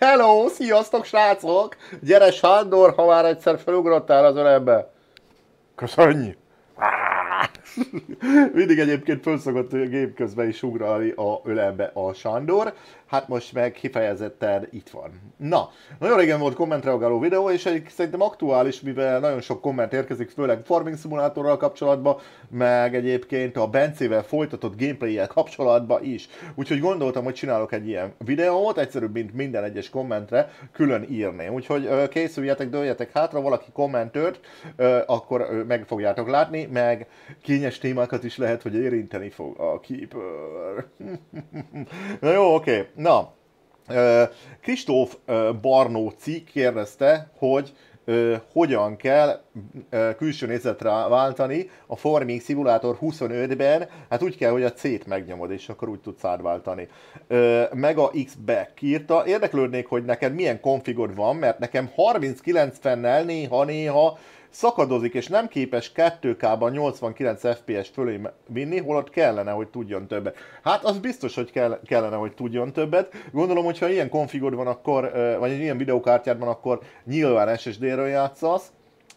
Hello, sziasztok srácok! Gyere Sándor, ha már egyszer felugrottál az ölembe. Köszönj! Mindig egyébként föl szokott gép közben is ugrani a ölembe a Sándor. Hát most meg kifejezetten itt van. Na, nagyon régen volt kommentreagáló videó, és szerintem aktuális, mivel nagyon sok komment érkezik, főleg Farming Simulatorral kapcsolatban, meg egyébként a Bencével folytatott gameplay-jel kapcsolatban is. Úgyhogy gondoltam, hogy csinálok egy ilyen videót, egyszerűbb, mint minden egyes kommentre külön írni. Úgyhogy készüljetek, dőljetek hátra, valaki kommentőrt, akkor meg fogjátok látni, meg kényes témákat is lehet, hogy érinteni fog a Keeper. Na jó, oké. Na, Kristóf Barnóci kérdezte, hogy hogyan kell külső nézetre váltani a Farming Simulator 25-ben, hát úgy kell, hogy a C-t megnyomod, és akkor úgy tudsz átváltani. Mega X Back írta, érdeklődnék, hogy neked milyen konfigod van, mert nekem 30-90-nel néha szakadozik, és nem képes 2K-ban 89 FPS fölé vinni, holott kellene, hogy tudjon többet. Hát az biztos, hogy kellene, hogy tudjon többet. Gondolom, hogyha ilyen konfigod van, akkor, vagy egy ilyen videokártyád van, akkor nyilván SSD-ről játszasz.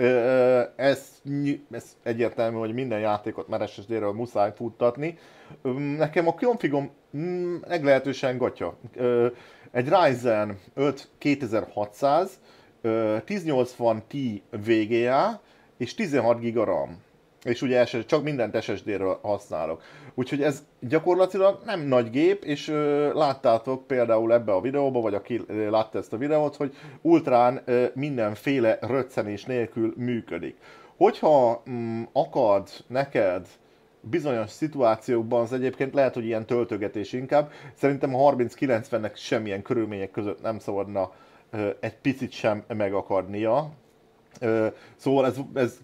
Ez egyértelmű, hogy minden játékot már SSD-ről muszáj futtatni. Nekem a konfigom meglehetősen gatya. Egy Ryzen 5 2600, 1080 Ti VGA és 16 GB RAM. És ugye csak mindent SSD-ről használok. Úgyhogy ez gyakorlatilag nem nagy gép, és láttátok például ebbe a videóba, vagy aki látta ezt a videót, hogy ultrán mindenféle röccenés nélkül működik. Hogyha akad neked bizonyos szituációkban, az egyébként lehet, hogy ilyen töltögetés inkább, szerintem a 30-90-nek semmilyen körülmények között nem szabadna egy picit sem megakadnia. Szóval ez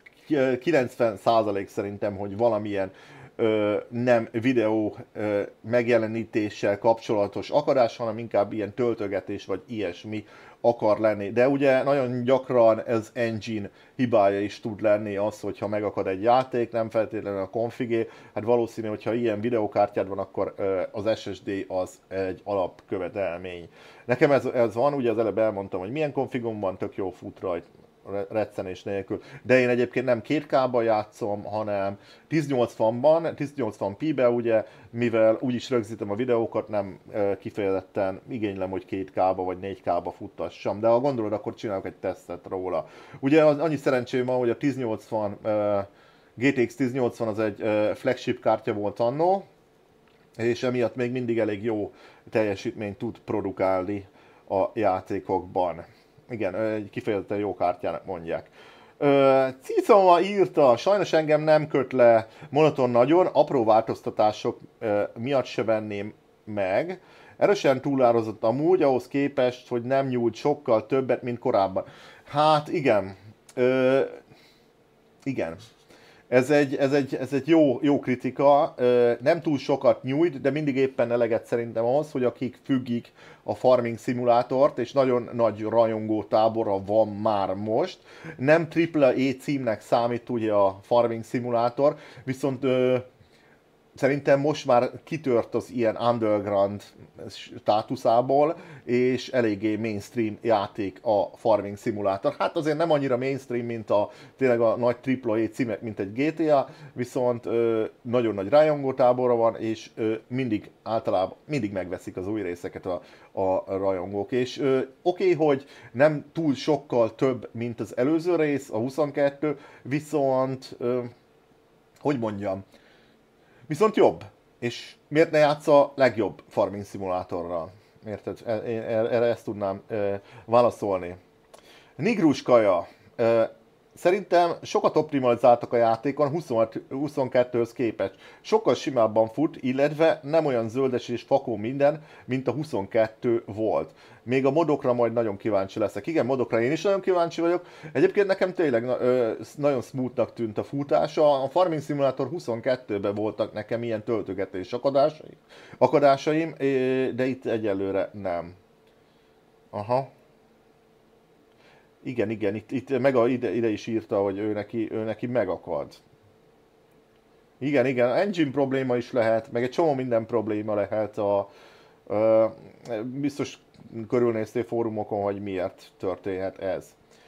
90% szerintem, hogy valamilyen nem videó megjelenítéssel kapcsolatos akadás, hanem inkább ilyen töltögetés vagy ilyesmi akar lenni. De ugye nagyon gyakran ez engine hibája is tud lenni az, hogyha megakad egy játék, nem feltétlenül a configé. Hát valószínű, hogyha ilyen videokártyád van, akkor az SSD az egy alapkövetelmény. Nekem ez van, ugye az előbb elmondtam, hogy milyen konfigom van, tök jó fut rajt, reccenés nélkül. De én egyébként nem 2K-ba játszom, hanem 1080-ban, 1080p-be ugye, mivel úgyis rögzítem a videókat, nem kifejezetten igénylem, hogy 2K-ba vagy 4K-ba futtassam. De ha gondolod, akkor csinálok egy tesztet róla. Ugye annyi szerencsém van, hogy a 1080, GTX 1080 az egy flagship kártya volt annó, és emiatt még mindig elég jó teljesítményt tud produkálni a játékokban. Igen, egy kifejezetten jó kártyának mondják. Cicoma írta, sajnos engem nem köt le monoton nagyon, apró változtatások miatt se venném meg. Erősen túlárazott amúgy, ahhoz képest, hogy nem nyújt sokkal többet, mint korábban. Igen. Igen. Ez egy jó kritika, nem túl sokat nyújt, de mindig éppen eleget szerintem ahhoz, hogy akik függik a Farming Simulátort, és nagyon nagy rajongó tábora van már most. Nem AAA címnek számít ugye a Farming Simulator, viszont szerintem most már kitört az ilyen underground státuszából, és eléggé mainstream játék a Farming Simulator. Hát azért nem annyira mainstream, mint tényleg a nagy AAA címek, mint egy GTA, viszont nagyon nagy rajongótábora van, és általában mindig megveszik az új részeket a rajongók. És oké, hogy nem túl sokkal több, mint az előző rész, a 22, viszont, hogy mondjam, viszont jobb. És miért ne játsza legjobb Farming Simulatorral? Érted? Erre ezt tudnám válaszolni. Nigrus Kaja. Szerintem sokat optimalizáltak a játékon 22-höz képest. Sokkal simábban fut, illetve nem olyan zöldes és fakó minden, mint a 22 volt. Még a modokra majd nagyon kíváncsi leszek. Igen, modokra én is nagyon kíváncsi vagyok. Egyébként nekem tényleg nagyon smoothnak tűnt a futása. A Farming Simulator 22-ben voltak nekem ilyen töltögetés akadásaim, de itt egyelőre nem. Aha. Igen, itt Mega ide is írta, hogy ő neki megakad. Igen, engine probléma is lehet, meg egy csomó minden probléma lehet biztos körülnéztél fórumokon, hogy miért történhet ez.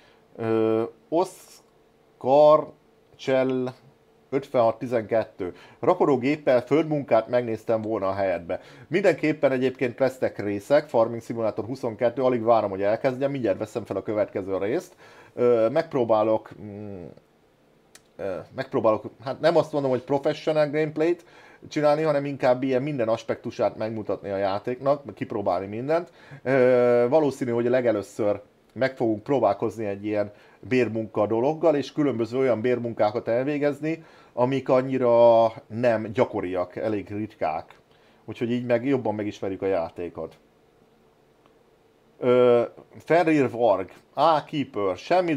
Oscar Csell 5612. Rakodógéppel földmunkát megnéztem volna a helyedbe. Mindenképpen egyébként lesznek részek, Farming Simulator 22, alig várom, hogy elkezdjem, mindjárt veszem fel a következő részt. Megpróbálok, hát nem azt mondom, hogy professional gameplayt csinálni, hanem inkább ilyen minden aspektusát megmutatni a játéknak, kipróbálni mindent. Valószínű, hogy legelőször meg fogunk próbálkozni egy ilyen bérmunka dologgal, és különböző olyan bérmunkákat elvégezni, amik annyira nem gyakoriak, elég ritkák. Úgyhogy így jobban megismerjük a játékot. Fenrir Varg, Keeper, semmi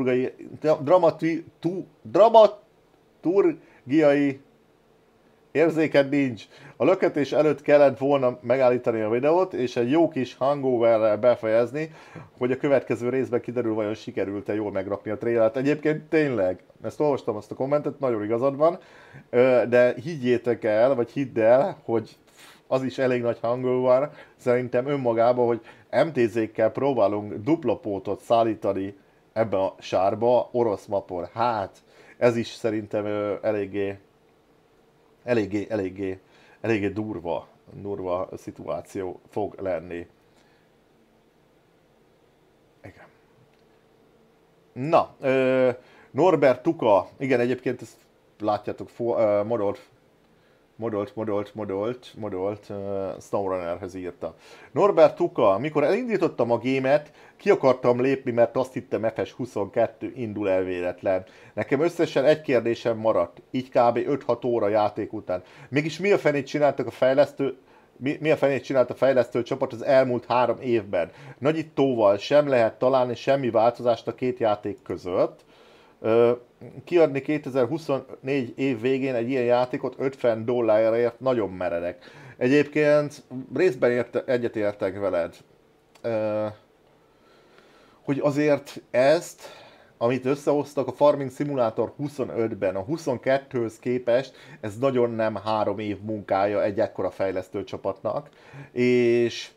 dramaturgiai érzéked nincs. A löketés előtt kellett volna megállítani a videót, és egy jó kis hangoverrel befejezni, hogy a következő részben kiderül, vajon sikerült-e jól megrakni a trailert. Egyébként tényleg, ezt olvastam, azt a kommentet, nagyon igazad van, de higgyétek el, vagy hidd el, hogy az is elég nagy hangover, szerintem önmagában, hogy MTZ-kkel próbálunk dupla pótot szállítani ebbe a sárba, orosz mapon. Hát, ez is szerintem eléggé durva szituáció fog lenni. Igen. Na, Norbert Tuka, igen, egyébként ezt látjátok, modolt SnowRunnerhez írta. Norbert Tuka, mikor elindítottam a gémet, ki akartam lépni, mert azt hittem FS22 indul el véletlen. Nekem összesen egy kérdésem maradt, így kb. 5-6 óra játék után. Mégis mi a fenét csináltak a fejlesztő, mi a fenét csinált a fejlesztő csapat az elmúlt 3 évben? Nagyítóval sem lehet találni semmi változást a két játék között. Kiadni 2024 év végén egy ilyen játékot $50 nagyon meredek. Egyébként részben egyetértek veled, hogy azért ezt, amit összehoztak a Farming Simulator 25-ben, a 22-höz képest, ez nagyon nem 3 év munkája egy ekkora fejlesztő csapatnak, és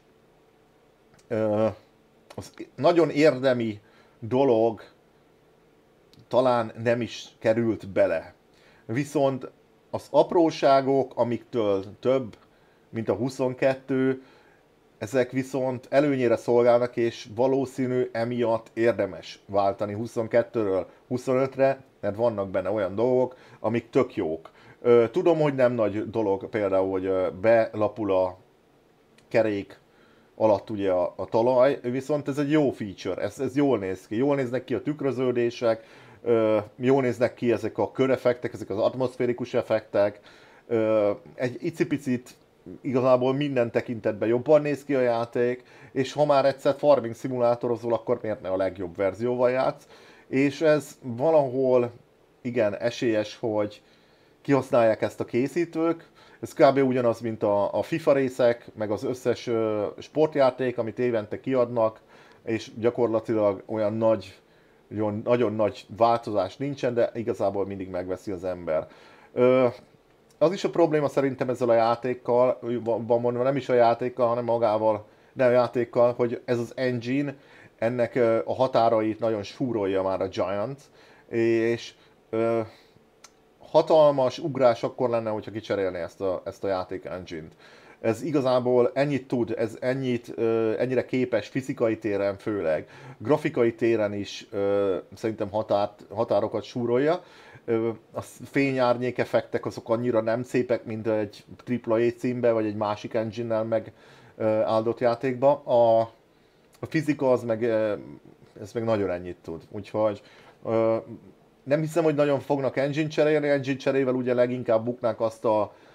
az nagyon érdemi dolog talán nem is került bele. Viszont az apróságok, amiktől több, mint a 22, ezek viszont előnyére szolgálnak, és valószínű emiatt érdemes váltani 22-ről 25-re, mert vannak benne olyan dolgok, amik tök jók. Tudom, hogy nem nagy dolog például, hogy belapul a kerék alatt ugye a talaj, viszont ez egy jó feature, ez jól néz ki. Jól néznek ki a tükröződések, jól néznek ki ezek a köreffektek, ezek az atmoszférikus effektek, egy icipicit igazából minden tekintetben jobban néz ki a játék, és ha már egyszer Farming Simulatorozol, akkor miért ne a legjobb verzióval játsz, és ez valahol igen esélyes, hogy kihasználják ezt a készítők. Ez kb. Ugyanaz, mint a FIFA részek, meg az összes sportjáték, amit évente kiadnak, és gyakorlatilag olyan nagyon nagy változás nincsen, de igazából mindig megveszi az ember. Az is a probléma szerintem ezzel a játékkal, mondva nem is a játékkal, hanem magával, de a játékkal, hogy ez az engine, ennek a határait nagyon súrolja már a Giant, és hatalmas ugrás akkor lenne, hogyha kicserélné ezt a játék engine-t. Ez igazából ennyit tud, ez ennyire képes fizikai téren főleg, grafikai téren is szerintem határokat súrolja. A fényárnyék effektek azok annyira nem szépek, mint egy AAA címbe, vagy egy másik engine-nel megáldott játékba. A fizika az meg, ez meg nagyon ennyit tud. Úgyhogy nem hiszem, hogy nagyon fognak engine cserélni, engine cserével ugye leginkább buknák azt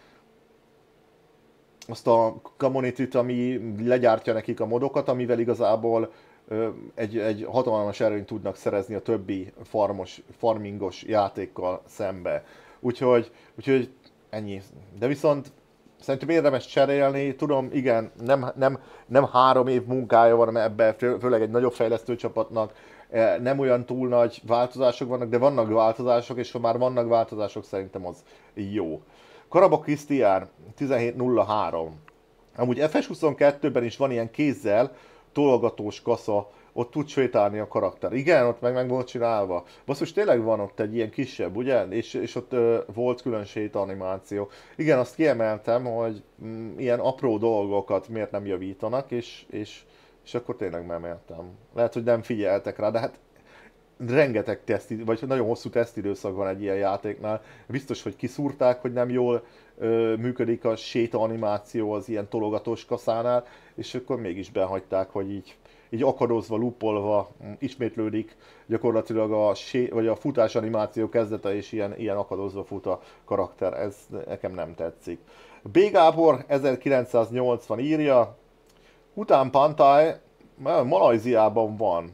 a community-t, ami legyártja nekik a modokat, amivel igazából egy hatalmas erőnyt tudnak szerezni a többi farmingos játékkal szembe. Úgyhogy ennyi. De viszont szerintem érdemes cserélni, tudom, igen, nem 3 év munkája van ebben, főleg egy nagyobb fejlesztő csapatnak, nem olyan túl nagy változások vannak, de vannak változások, és ha már vannak változások, szerintem az jó. Karabak Krisztián 1703. Amúgy FS22-ben is van ilyen kézzel tologatós kasza, ott tud sétálni a karakter. Igen, ott meg volt csinálva. Basszus, tényleg van ott egy ilyen kisebb, ugye? És ott volt külön séta animáció. Igen, azt kiemeltem, hogy ilyen apró dolgokat miért nem javítanak, és akkor tényleg memeltem. Lehet, hogy nem figyeltek rá, de hát rengeteg vagy nagyon hosszú tesztidőszak van egy ilyen játéknál. Biztos, hogy kiszúrták, hogy nem jól működik a séta animáció az ilyen tologatós kaszánál, és akkor mégis behagyták, hogy így akadozva, lupolva ismétlődik gyakorlatilag vagy a futás animáció kezdete, és ilyen akadozva fut a karakter. Ez nekem nem tetszik. B. Gábor 1980 írja, Után Pantai Malajziában van.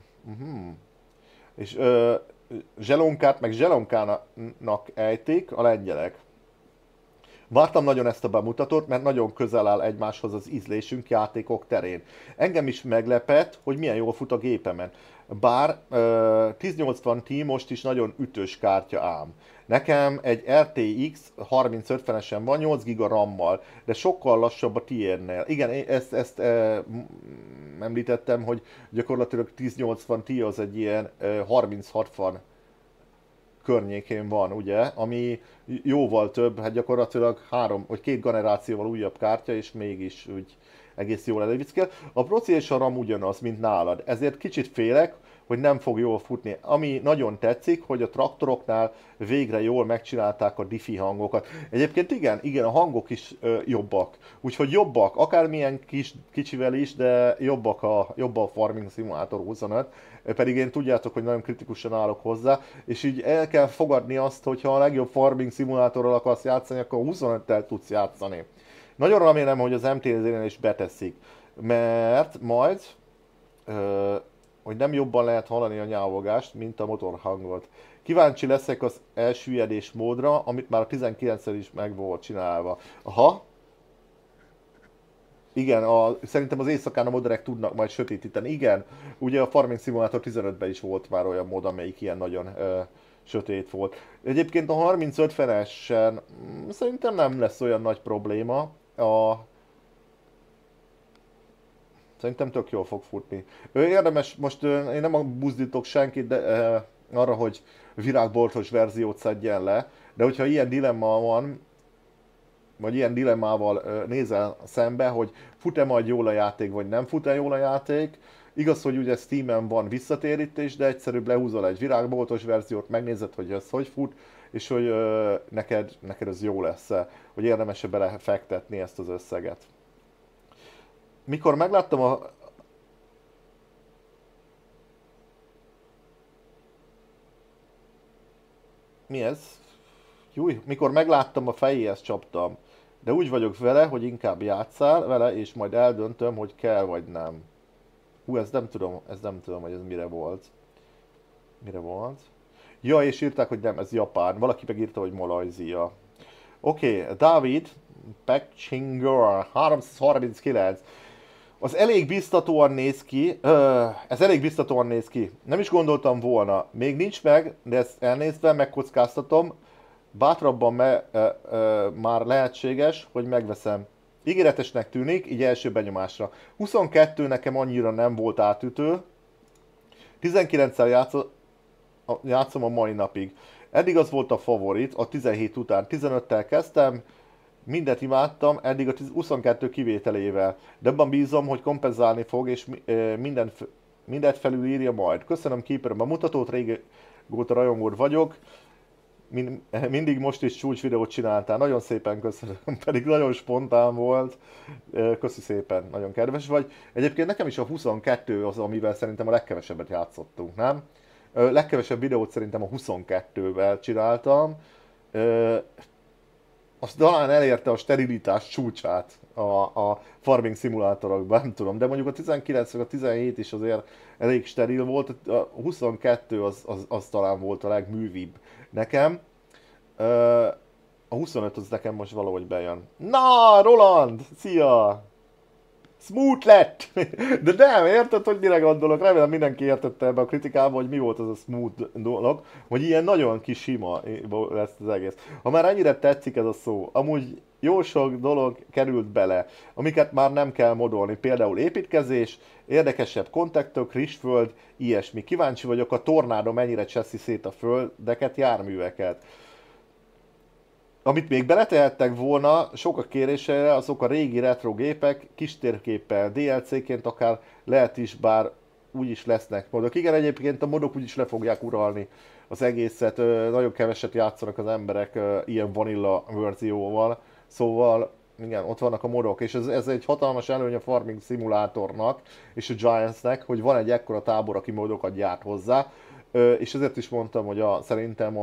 És zselonkát meg zselonkának ejtik a lengyelek. Vártam nagyon ezt a bemutatót, mert nagyon közel áll egymáshoz az ízlésünk játékok terén. Engem is meglepett, hogy milyen jól fut a gépemen. Bár 1080 Ti most is nagyon ütős kártya ám. Nekem egy RTX 3050-esen van 8 GB RAM-mal, de sokkal lassabb a tiédnél. Igen, ezt említettem, hogy gyakorlatilag 1080 Ti az egy ilyen 3060 környékén van, ugye, ami jóval több, hát gyakorlatilag 3 vagy 2 generációval újabb kártya, és mégis úgy egész jól elővickél. A proci és a RAM ugyanaz, mint nálad, ezért kicsit félek, hogy nem fog jól futni. Ami nagyon tetszik, hogy a traktoroknál végre jól megcsinálták a diffi hangokat. Egyébként igen, a hangok is jobbak. Úgyhogy jobbak, akármilyen kicsivel is, de jobb a Farming Simulator 25. Pedig én tudjátok, hogy nagyon kritikusan állok hozzá, és így el kell fogadni azt, hogy ha a legjobb Farming Simulatorral akarsz játszani, akkor 25-tel tudsz játszani. Nagyon remélem, hogy az MTZ-nél is beteszik, mert majd hogy nem jobban lehet hallani a nyávogást, mint a motorhangot. Kíváncsi leszek az elsüllyedés módra, amit már a 19-szer is meg volt csinálva. Aha. Igen, szerintem az éjszakán a moderek tudnak majd sötétíteni. Igen, ugye a Farming Simulator 15-ben is volt már olyan mód, amelyik ilyen nagyon sötét volt. Egyébként a 3050-esen szerintem nem lesz olyan nagy probléma. Szerintem tök jól fog futni. Érdemes, most én nem buzdítok senkit de, arra, hogy virágboltos verziót szedjen le, de hogyha ilyen dilemma van, vagy ilyen dilemmával nézel szembe, hogy fut-e majd jól a játék, vagy nem fut-e jól a játék, igaz, hogy ugye Steamen van visszatérítés, de egyszerűbb lehúzol egy virágboltos verziót, megnézed, hogy ez hogy fut, és hogy neked ez jó lesz-e, hogy érdemes-e belefektetni ezt az összeget. Mikor megláttam Mi ez? Júj, mikor megláttam a fejéhez csaptam. De úgy vagyok vele, hogy inkább játsszál vele, és majd eldöntöm, hogy kell vagy nem. Ez nem tudom, hogy ez mire volt. Mire volt? Ja, és írták, hogy nem, ez Japán. Valaki megírta, hogy Malajzia. Oké, Dávid, Pekchinger, 339. Az elég biztatóan néz ki, ez elég biztatóan néz ki. Nem is gondoltam volna. Még nincs meg, de ezt elnézve megkockáztatom. Bátrabban már lehetséges, hogy megveszem. Ígéretesnek tűnik, így első benyomásra. 22 nekem annyira nem volt átütő. 19-szel játszom a mai napig. Eddig az volt a favorit, a 17 után. 15-tel kezdtem, mindet imádtam, eddig a 22 kivételével. De abban bízom, hogy kompenzálni fog, és mindent felülírja majd. Köszönöm Keeper a mutatót, régóta rajongód vagyok. Mindig most is csúcs videót csináltál, nagyon szépen köszönöm, pedig nagyon spontán volt. Köszi szépen, nagyon kedves vagy. Egyébként nekem is a 22 az, amivel szerintem a legkevesebbet játszottunk, nem? Legkevesebb videót szerintem a 22-vel csináltam. Azt talán elérte a sterilitás csúcsát a farming szimulátorokban, nem tudom, de mondjuk a 19 vagy a 17 is azért elég steril volt, a 22 az talán volt a legművibb nekem. A 25 az nekem most valahogy bejön. Na, Roland! Szia! Smooth lett! De nem, érted, hogy mire gondolok? Remélem mindenki értette ebbe a kritikába, hogy mi volt az a smooth dolog, hogy ilyen nagyon kis sima lesz az egész. Ha már ennyire tetszik ez a szó, amúgy jó sok dolog került bele, amiket már nem kell modolni, például építkezés, érdekesebb kontaktok, rizsföld, ilyesmi. Kíváncsi vagyok, a tornádó mennyire cseszi szét a földeket, járműveket. Amit még beletehettek volna sok a kérésére, azok a régi retro gépek, kis térképpel, DLC-ként akár lehet is, bár úgyis lesznek modok. Igen, egyébként a modok úgyis le fogják uralni az egészet, nagyon keveset játszanak az emberek ilyen vanilla verzióval, szóval igen, ott vannak a modok, és ez egy hatalmas előny a farming szimulátornak és a Giantsnek, hogy van egy ekkora tábor, aki modokat gyárt hozzá, és ezért is mondtam, hogy szerintem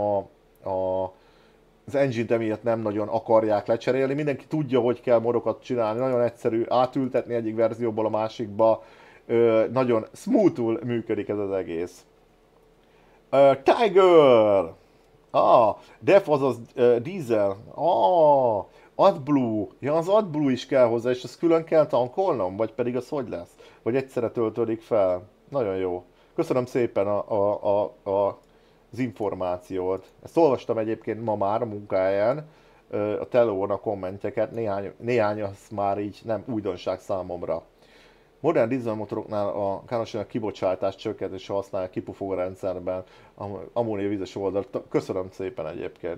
az engine-t emiatt nem nagyon akarják lecserélni. Mindenki tudja, hogy kell modokat csinálni, nagyon egyszerű átültetni egyik verzióból a másikba, nagyon smoothul működik ez az egész. Tiger! Def azaz Diesel. AdBlue. Ja, az AdBlue is kell hozzá, és ezt külön kell tankolnom? Vagy pedig az hogy lesz? Vagy egyszerre töltődik fel? Nagyon jó. Köszönöm szépen az információt. Ezt olvastam egyébként ma már a munkáján, a Telón a kommentjeket, néhány az már így nem újdonság számomra. Modern dízelmotoroknál a károsanyaগ kibocsátás csökkentése használják kipufogó rendszerben ammóniavizes oldalt. Köszönöm szépen egyébként.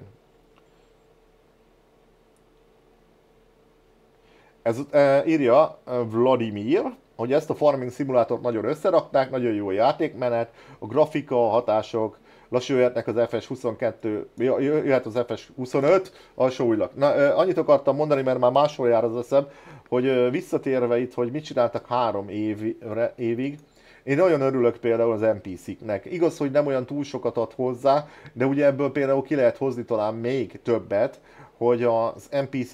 Ez írja Vladimir, hogy ezt a farming szimulátort nagyon összerakták, nagyon jó játékmenet, a grafika, a hatások, lassan jöhetnek az FS22, jöhet az FS25, alsó újlak. Na, annyit akartam mondani, mert már máshol jár az eszem, hogy visszatérve itt, hogy mit csináltak 3 évig, én nagyon örülök például az NPC-knek. Igaz, hogy nem olyan túl sokat ad hozzá, de ugye ebből például ki lehet hozni talán még többet, hogy az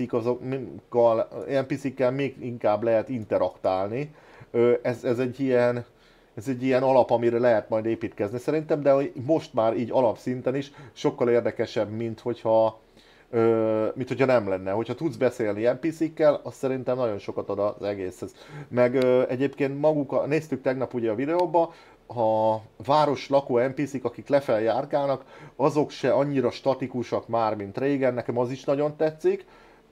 NPC-kkel még inkább lehet interaktálni. Ez egy ilyen alap, amire lehet majd építkezni szerintem, de most már így alapszinten is sokkal érdekesebb, mint hogyha nem lenne. Hogyha tudsz beszélni NPC-kkel, az szerintem nagyon sokat ad az egészhez. Meg egyébként néztük tegnap ugye a videóba, a város lakó NPC-k, akik lefelé járkálnak, azok se annyira statikusak már, mint régen, nekem az is nagyon tetszik.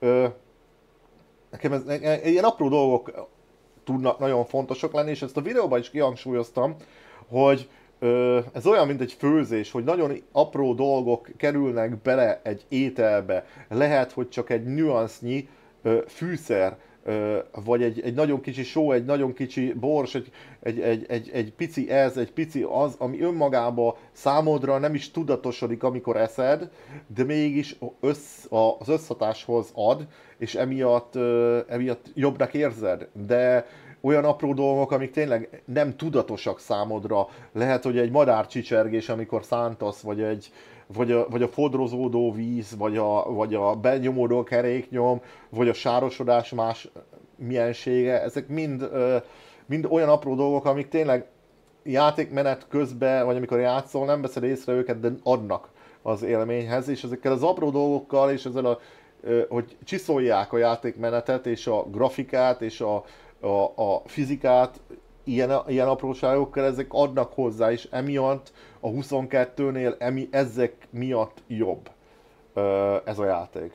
Nekem ilyen apró dolgok tudnak nagyon fontosak lenni, és ezt a videóban is kihangsúlyoztam, hogy ez olyan, mint egy főzés, hogy nagyon apró dolgok kerülnek bele egy ételbe. Lehet, hogy csak egy nüansznyi fűszer, vagy egy nagyon kicsi só, egy nagyon kicsi bors, egy pici ez, egy pici az, ami önmagában számodra nem is tudatosodik, amikor eszed, de mégis az összhatáshoz ad, és emiatt jobbnak érzed. De olyan apró dolgok, amik tényleg nem tudatosak számodra. Lehet, hogy egy madárcsicsergés, amikor szántasz, vagy a fodrozódó víz, vagy a benyomódó keréknyom, vagy a sárosodás más miensége, ezek mind olyan apró dolgok, amik tényleg játékmenet közben, vagy amikor játszol, nem veszed észre őket, de adnak az élményhez, és ezekkel az apró dolgokkal, és ezzel hogy csiszolják a játékmenetet, és a grafikát, és a fizikát, ilyen apróságokkal ezek adnak hozzá, és emiatt a 22-nél ezek miatt jobb ez a játék.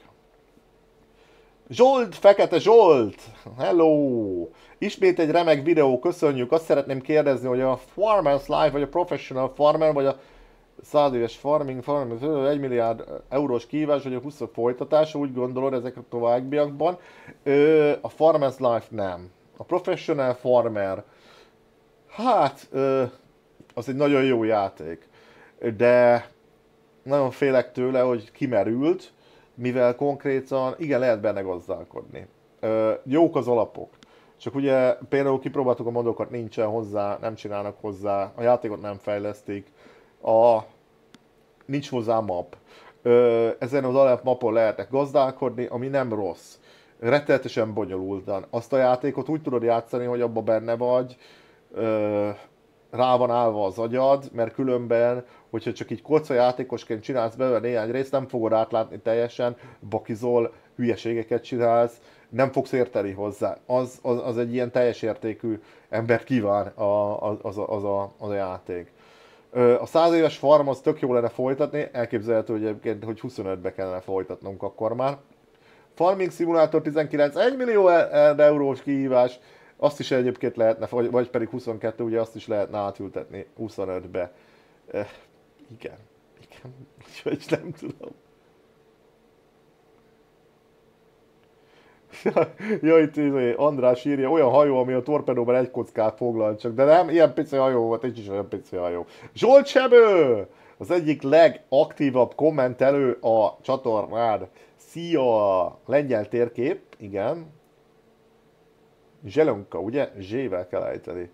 Zsolt, Fekete Zsolt! Hello! Ismét egy remek videó, köszönjük. Azt szeretném kérdezni, hogy a Farmers Life, vagy a Professional Farmer, vagy a 100 éves farming 1 milliárd eurós kihívás, vagy a 20 folytatása, úgy gondolod ezek a továbbiakban. A Farmers Life nem. A Professional Farmer, hát, az egy nagyon jó játék, de nagyon félek tőle, hogy kimerült, mivel konkrétan, igen, lehet benne gazdálkodni. Jók az alapok, csak ugye például kipróbáltuk a modokat, nincsen hozzá, nem csinálnak hozzá, a játékot nem fejlesztik, nincs hozzá map. Ezen az alapmapon lehetnek gazdálkodni, ami nem rossz. Rettenetesen bonyolultan. Azt a játékot úgy tudod játszani, hogy abba benne vagy, rá van állva az agyad, mert különben, hogyha csak így koca játékosként csinálsz belőle néhány részt, nem fogod átlátni teljesen, bakizol, hülyeségeket csinálsz, nem fogsz érteni hozzá. Az egy ilyen teljes értékű embert kíván az a játék. A 100 éves farm az tök jó lenne folytatni, elképzelhető, hogy egyébként, hogy 25-be kellene folytatnunk akkor már. Farming Simulator 19, 1 millió eurós kihívás, azt is egyébként lehetne, vagy pedig 22, ugye azt is lehetne átültetni 25-be. Igen, úgyhogy nem tudom. Ja, itt András írja, olyan hajó, ami a torpedóban egy kockát foglal csak, de nem, ilyen pici hajó volt, nincs is olyan pici hajó. Zsolt Sebő! Az egyik legaktívabb kommentelő a csatornád. Szia! Lengyel térkép, igen. Zselonka, ugye? Z-vel kell ejteni.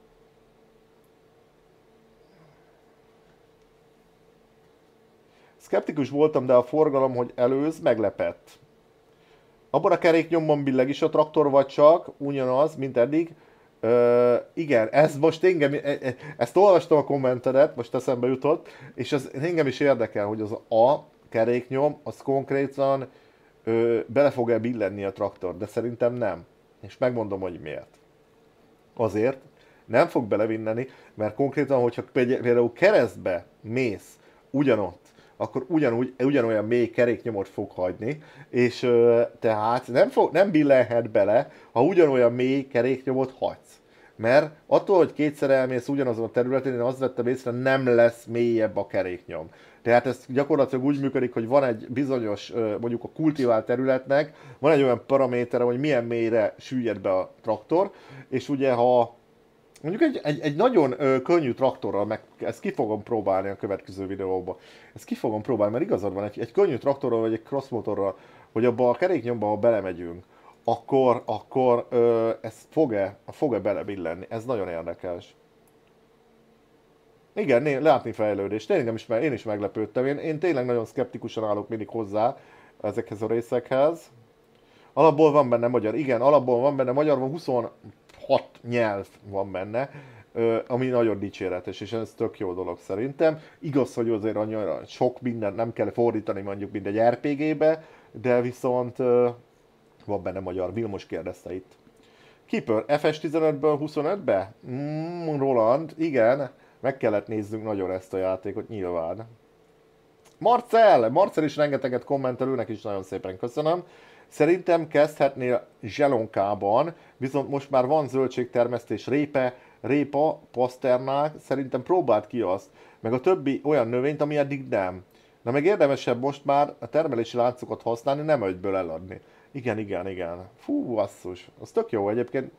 Szkeptikus voltam, de a forgalom, hogy előz, meglepett. Abban a keréknyomban billeg is a traktor, vagy csak ugyanaz, mint eddig. Igen, ez most engem, ezt olvastam a kommentedet, most eszembe jutott, és ez engem is érdekel, hogy az A keréknyom, az konkrétan bele fog-e billenni a traktor, de szerintem nem. És megmondom, hogy miért. Azért nem fog belevinneni, mert konkrétan, hogyha például keresztbe mész ugyanott, akkor ugyanolyan mély keréknyomot fog hagyni, és tehát nem billenhet bele, ha ugyanolyan mély keréknyomot hagysz. Mert attól, hogy kétszer elmész ugyanazon a területen, én azt vettem észre, nem lesz mélyebb a keréknyom. Tehát ez gyakorlatilag úgy működik, hogy van egy bizonyos, mondjuk a kultivált területnek, van egy olyan paramétere, hogy milyen mélyre süllyed be a traktor, és ugye ha mondjuk egy nagyon könnyű traktorral, ezt ki fogom próbálni a következő videóban. Ezt ki fogom próbálni, mert igazad van, egy könnyű traktorral vagy egy crossmotorral, hogy abba a keréknyomba, ha belemegyünk, akkor ez fog-e belebillenni. Ez nagyon érdekes. Igen, látni fejlődést. Tényleg én is meglepődtem. Én tényleg nagyon szkeptikusan állok mindig hozzá ezekhez a részekhez. Alapból van benne magyar. Igen, alapból van benne magyar, van 26 nyelv van benne, ami nagyon dicséretes, és ez tök jó dolog szerintem. Igaz, hogy azért annyira sok mindent nem kell fordítani mondjuk, mint egy RPG-be, de viszont van benne magyar. Vilmos kérdezte itt. Keeper, FS15-ből 25-be? Roland, igen, meg kellett nézzünk nagyon ezt a játékot, nyilván. Marcel is rengeteget kommentel, őnek is nagyon szépen köszönöm. Szerintem kezdhetnél zselonkában, viszont most már van zöldségtermesztés, répa, paszternák, szerintem próbáld ki azt, meg a többi olyan növényt, ami eddig nem. De meg érdemesebb most már a termelési láncokat használni, nem egyből eladni. Igen. Fú, basszus, az tök jó egyébként.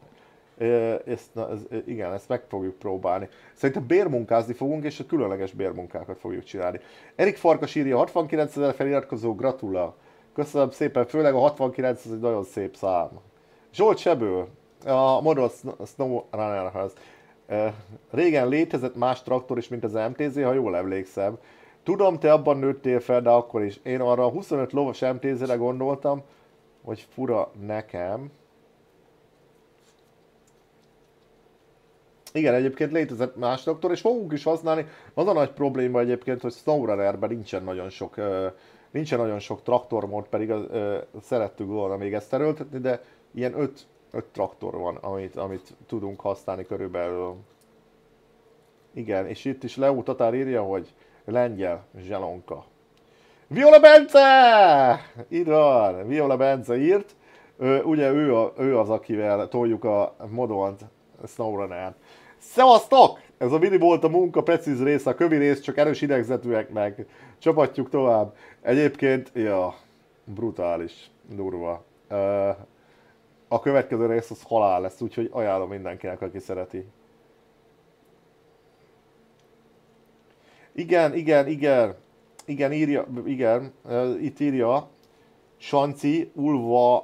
Igen, ezt meg fogjuk próbálni. Szerintem bérmunkázni fogunk, és a különleges bérmunkákat fogjuk csinálni. Erik Farkas írja, 69 000 feliratkozó, gratula. Köszönöm szépen, főleg a 69, ez egy nagyon szép szám. Zsolt Sebő, a Model SnowRunnerhez. Régen létezett más traktor is, mint az MTZ, ha jól emlékszem. Tudom, te abban nőttél fel, de akkor is. Én arra a 25 lovas MTZ-re gondoltam, hogy fura nekem. Igen, egyébként létezett más traktor, és fogunk is használni. Az a nagy probléma egyébként, hogy SnowRunnerben nincsen nagyon sok traktormód, pedig szerettük volna még ezt erőltetni, de ilyen 5 traktor van, amit tudunk használni körülbelül. Igen, és itt is Leo Tatár írja, hogy lengyel zselonka. Viola Bence! Itt van, Viola Bence írt. Ugye ő az, akivel toljuk a Modont SnowRunner-t. Szevasztok! Ez a mini volt a munka precíz része, a kövi rész csak erős idegzetűeknek. Csapatjuk tovább. Egyébként, ja, brutális, durva. A következő rész az halál lesz, úgyhogy ajánlom mindenkinek, aki szereti. Igen, írja, itt írja, Sanci, Ulva,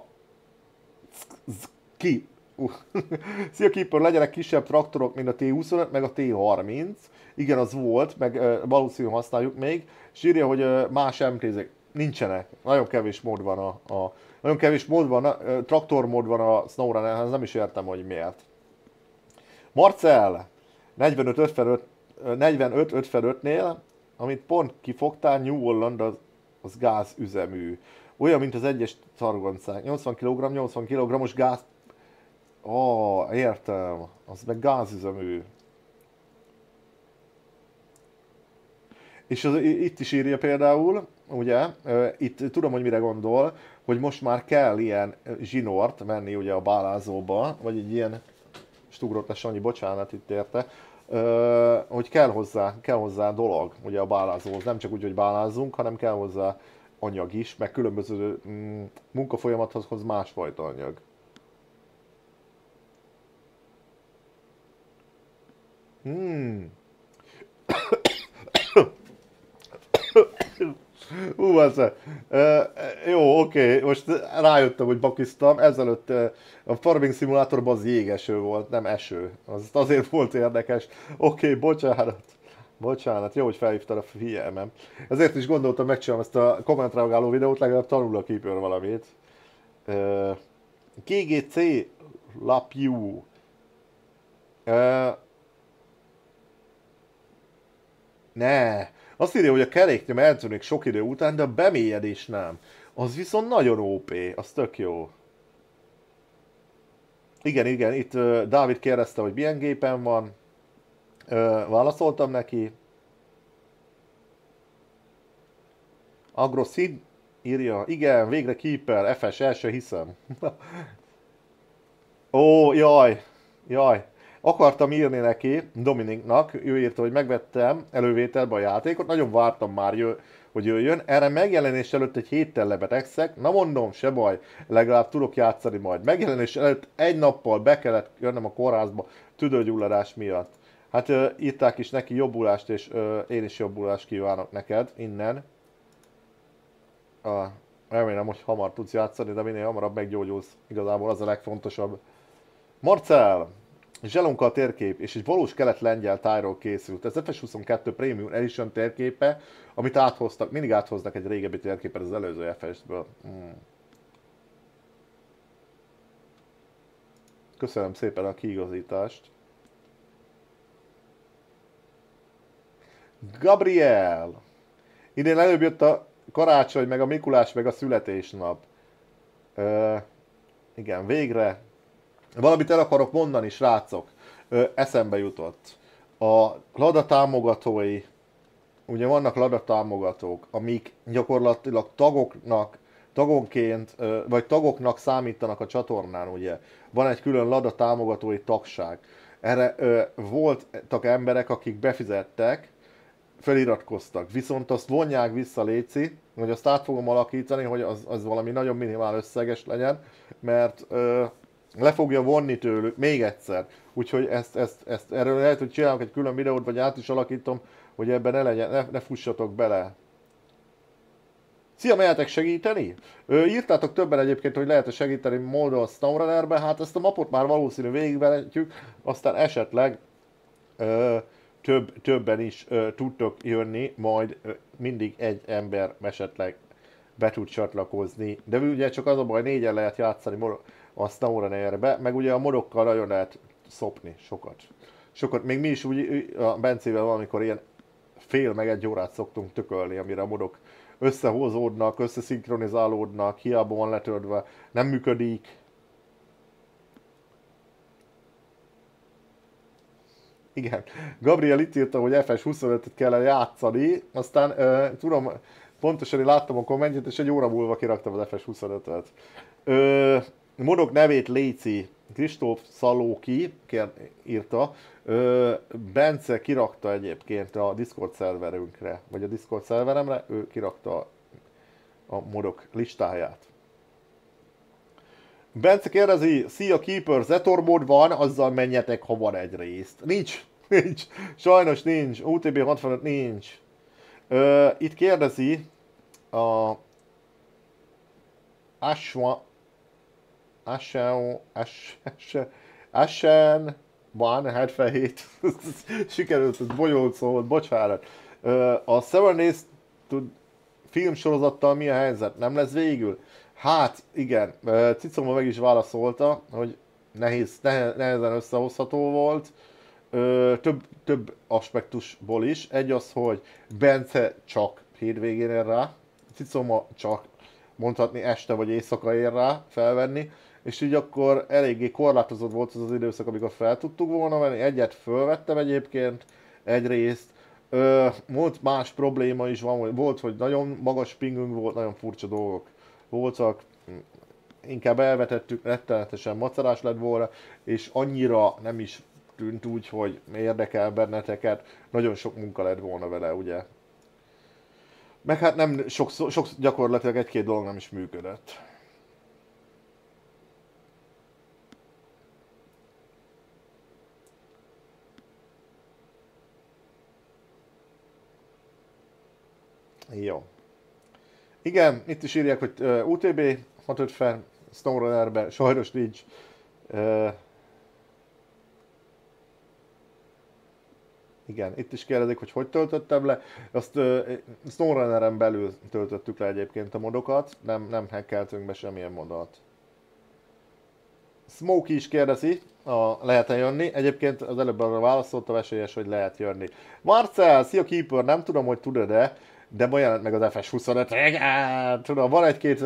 ki. Szia Keeper, legyenek kisebb traktorok, mint a T25, meg a T30. Igen, az volt, meg valószínűleg használjuk még. És írja, hogy más MTZ-ek nincsenek. Nagyon kevés mód van traktormód van a SnowRunner-hez, nem is értem, hogy miért. Marcel, 45-55-nél, amit pont kifogtál, New Holland az gázüzemű. Olyan, mint az egyes szargoncák. 80 kg, 80 kg-os gáz... Értem. Az meg gázüzemű. És itt is írja például, ugye, itt tudom, hogy mire gondol, hogy most már kell ilyen zsinort menni ugye a bálázóba, vagy egy ilyen stugrott a Sanyi, bocsánat, itt érte, hogy kell hozzá dolog ugye a bálázóhoz. Nem csak úgy, hogy bálázunk, hanem kell hozzá anyag is, meg különböző munkafolyamathoz másfajta anyag. Jó, oké, most rájöttem, hogy bakiztam, ezelőtt a Farming Simulatorban az jégeső volt, nem eső. Az azért volt érdekes. Oké, bocsánat. Bocsánat, jó, hogy felhívtad a figyelmem. Ezért is gondoltam, megcsinálom ezt a kommentreagáló videót, legalább tanul a Keeper valamit. KGC lapjú. Ne. Azt írja, hogy a keréknyom eltűnik sok idő után, de a bemélyedés nem. Az viszont nagyon OP, az tök jó. Igen, itt Dávid kérdezte, hogy milyen gépen van. Válaszoltam neki. Agroszid írja, igen, végre Keeper, FS, el se hiszem. Ó, jaj. Akartam írni neki, Dominiknak, ő írta, hogy megvettem elővételbe a játékot, nagyon vártam már, hogy jöjjön. Erre megjelenés előtt egy héttel lebetegszek, na mondom, se baj, legalább tudok játszani majd. Megjelenés előtt egy nappal be kellett jönnöm a kórházba tüdőgyulladás miatt. Hát írták is neki jobbulást, és én is jobbulást kívánok neked innen. Remélem, hogy hamar tudsz játszani, de minél hamarabb meggyógyulsz. Igazából az a legfontosabb. Marcel! Zselonka a térkép, és egy valós kelet-lengyel tájról készült. Ez FS22 Premium Edition térképe, amit áthoztak, mindig áthoznak egy régebbi térképet az előző FS-ből. Köszönöm szépen a kiigazítást. Gabriel! Idén előbb jött a karácsony, meg a Mikulás, meg a születésnap. Igen, végre. Valamit el akarok mondani, srácok. Eszembe jutott. A LADA támogatói, ugye vannak LADA támogatók, amik gyakorlatilag tagonként, vagy tagoknak számítanak a csatornán, ugye. Van egy külön LADA támogatói tagság. Erre voltak emberek, akik befizettek, feliratkoztak. Viszont azt vonják vissza, léci, hogy azt át fogom alakítani, hogy az valami nagyon minimál összeges legyen, mert le fogja vonni tőlük még egyszer. Úgyhogy erről lehet, hogy csinálok egy külön videót, vagy át is alakítom, hogy ebben ne fussatok bele. Szia, mehetek segíteni? Írtátok többen egyébként, hogy lehet segíteni módon SnowRunnerbe, hát ezt a mapot már valószínű végigvehetjük, aztán esetleg többen is tudtok jönni, majd mindig egy ember esetleg be tud csatlakozni. De ugye csak az a baj, 4-en lehet játszani a SnowRunnerbe, meg ugye a modokkal nagyon lehet szopni sokat. Még mi is úgy a Bencével valamikor ilyen fél meg egy órát szoktunk tökölni, amire a modok összehozódnak, összeszinkronizálódnak, hiába van letöltve, nem működik. Igen, Gabriel itt írta, hogy FS25-et kellene játszani, aztán tudom, pontosan én láttam a kommentjét, és egy óra múlva kiraktam az FS25-et. Modok nevét Léci, Kristóf Szalóki írta, Bence kirakta egyébként a Discord szerverünkre, vagy a Discord szerveremre, ő kirakta a modok listáját. Bence kérdezi, szia Keeper, Zetor mód van, azzal menjetek, ha van egy részt. Nincs, sajnos nincs, UTB 65 nincs. Itt kérdezi a Ashen van 77. Sikerült, ez bonyolult szó volt, bocsánat. A Seven Days filmsorozattal mi a helyzet? Nem lesz végül? Hát igen, Cicoma meg is válaszolta, hogy nehezen összehozható volt. több aspektusból is. Egy az, hogy Bence csak hétvégén ér rá, Cicoma csak mondhatni este vagy éjszaka ér rá felvenni, és így akkor eléggé korlátozott volt az az időszak, amikor fel tudtuk volna venni. Egyet fölvettem egyébként, egyrészt. Volt más probléma is, volt, hogy nagyon magas pingünk volt, nagyon furcsa dolgok voltak. Inkább elvetettük, rettenetesen macerás lett volna, és annyira nem is tűnt úgy, hogy érdekel benneteket. Nagyon sok munka lett volna vele, ugye. Meg hát nem sok gyakorlatilag egy-két dolog nem is működött. Jó. Igen, itt is írják, hogy UTB 650 SnowRunner-ben sajnos nincs. Igen, itt is kérdezik, hogy töltöttem le. Azt SnowRunner-en belül töltöttük le egyébként a modokat, nem hackeltünk be semmilyen modot. Smokey is kérdezi, lehet-e jönni. Egyébként az előbb arra válaszoltam, esélyes, hogy lehet jönni. Marcel, szia Keeper, nem tudom, hogy tudod-e, de ma jelent meg az FS25. Igen, tudom, van egy-két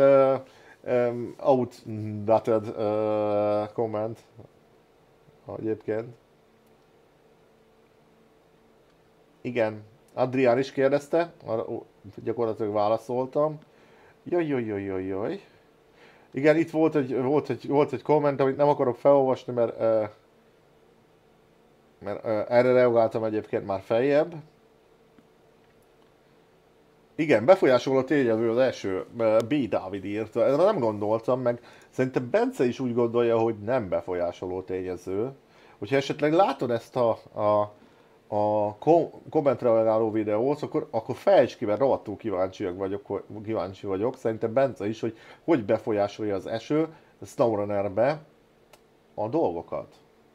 outdated komment egyébként. Igen, Adrián is kérdezte, arra gyakorlatilag válaszoltam. Jaj. Igen, itt volt egy komment, amit nem akarok felolvasni, mert erre reagáltam egyébként már feljebb. Igen, befolyásoló tényező az első, B. Dávid írta, erre nem gondoltam, meg szerintem Bence is úgy gondolja, hogy nem befolyásoló tényező. Hogyha esetleg látod ezt a kommentre reagáló videót, akkor fejtsd ki, mert rohadtul kíváncsi vagyok. Szerintem Bence is, hogy befolyásolja az eső SnowRunner-be a dolgokat.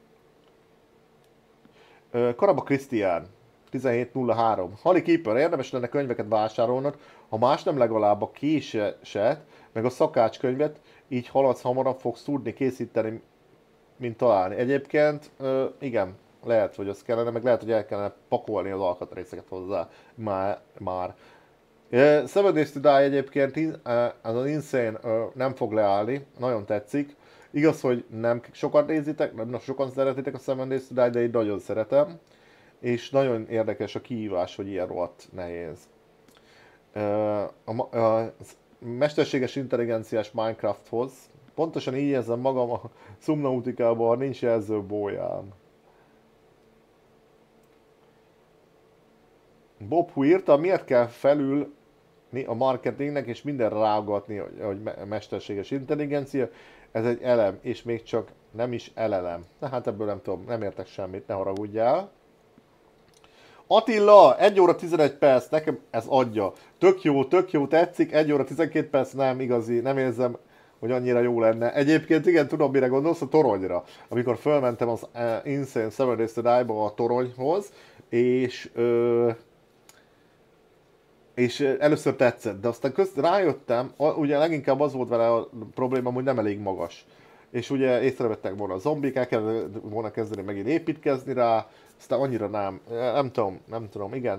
Karaba Krisztián 1703. Hali Keeper, érdemes lenne könyveket vásárolnod, ha más nem legalább a késeset, meg a szakácskönyvet, így haladsz, hamarabb fogsz tudni készíteni, mint találni. Egyébként, igen, lehet, hogy az kellene, meg lehet, hogy el kellene pakolni az alkatrészeket hozzá már. Seven Days to Die egyébként, az az Insane nem fog leállni, nagyon tetszik. Igaz, hogy nem sokan nézitek, nem sokan szeretitek a Seven Days to Die, de én nagyon szeretem. És nagyon érdekes a kihívás, hogy ilyen rohadt nehéz. A mesterséges intelligenciás Minecrafthoz pontosan így érzem magam a Subnautica-ban, ha nincs jelzőbólyám. Bob Hu írta, miért kell felülni a marketingnek és minden rágatni, hogy mesterséges intelligencia, ez egy elem, és még csak nem is elelem. Na hát ebből nem tudom, nem értek semmit, ne haragudjál. Attila, 1 óra 11 perc, nekem ez adja. Tök jó, tetszik, 1 óra 12 perc nem igazi, nem érzem, hogy annyira jó lenne. Egyébként igen, tudom mire gondolsz, a toronyra. Amikor fölmentem az Insane Seven Days to Die-ba a toronyhoz, és először tetszett, de aztán rájöttem, ugye leginkább az volt vele a problémám, hogy nem elég magas. És ugye észrevettek volna a zombik, el kellett volna kezdeni megint építkezni rá, aztán annyira nem tudom, igen.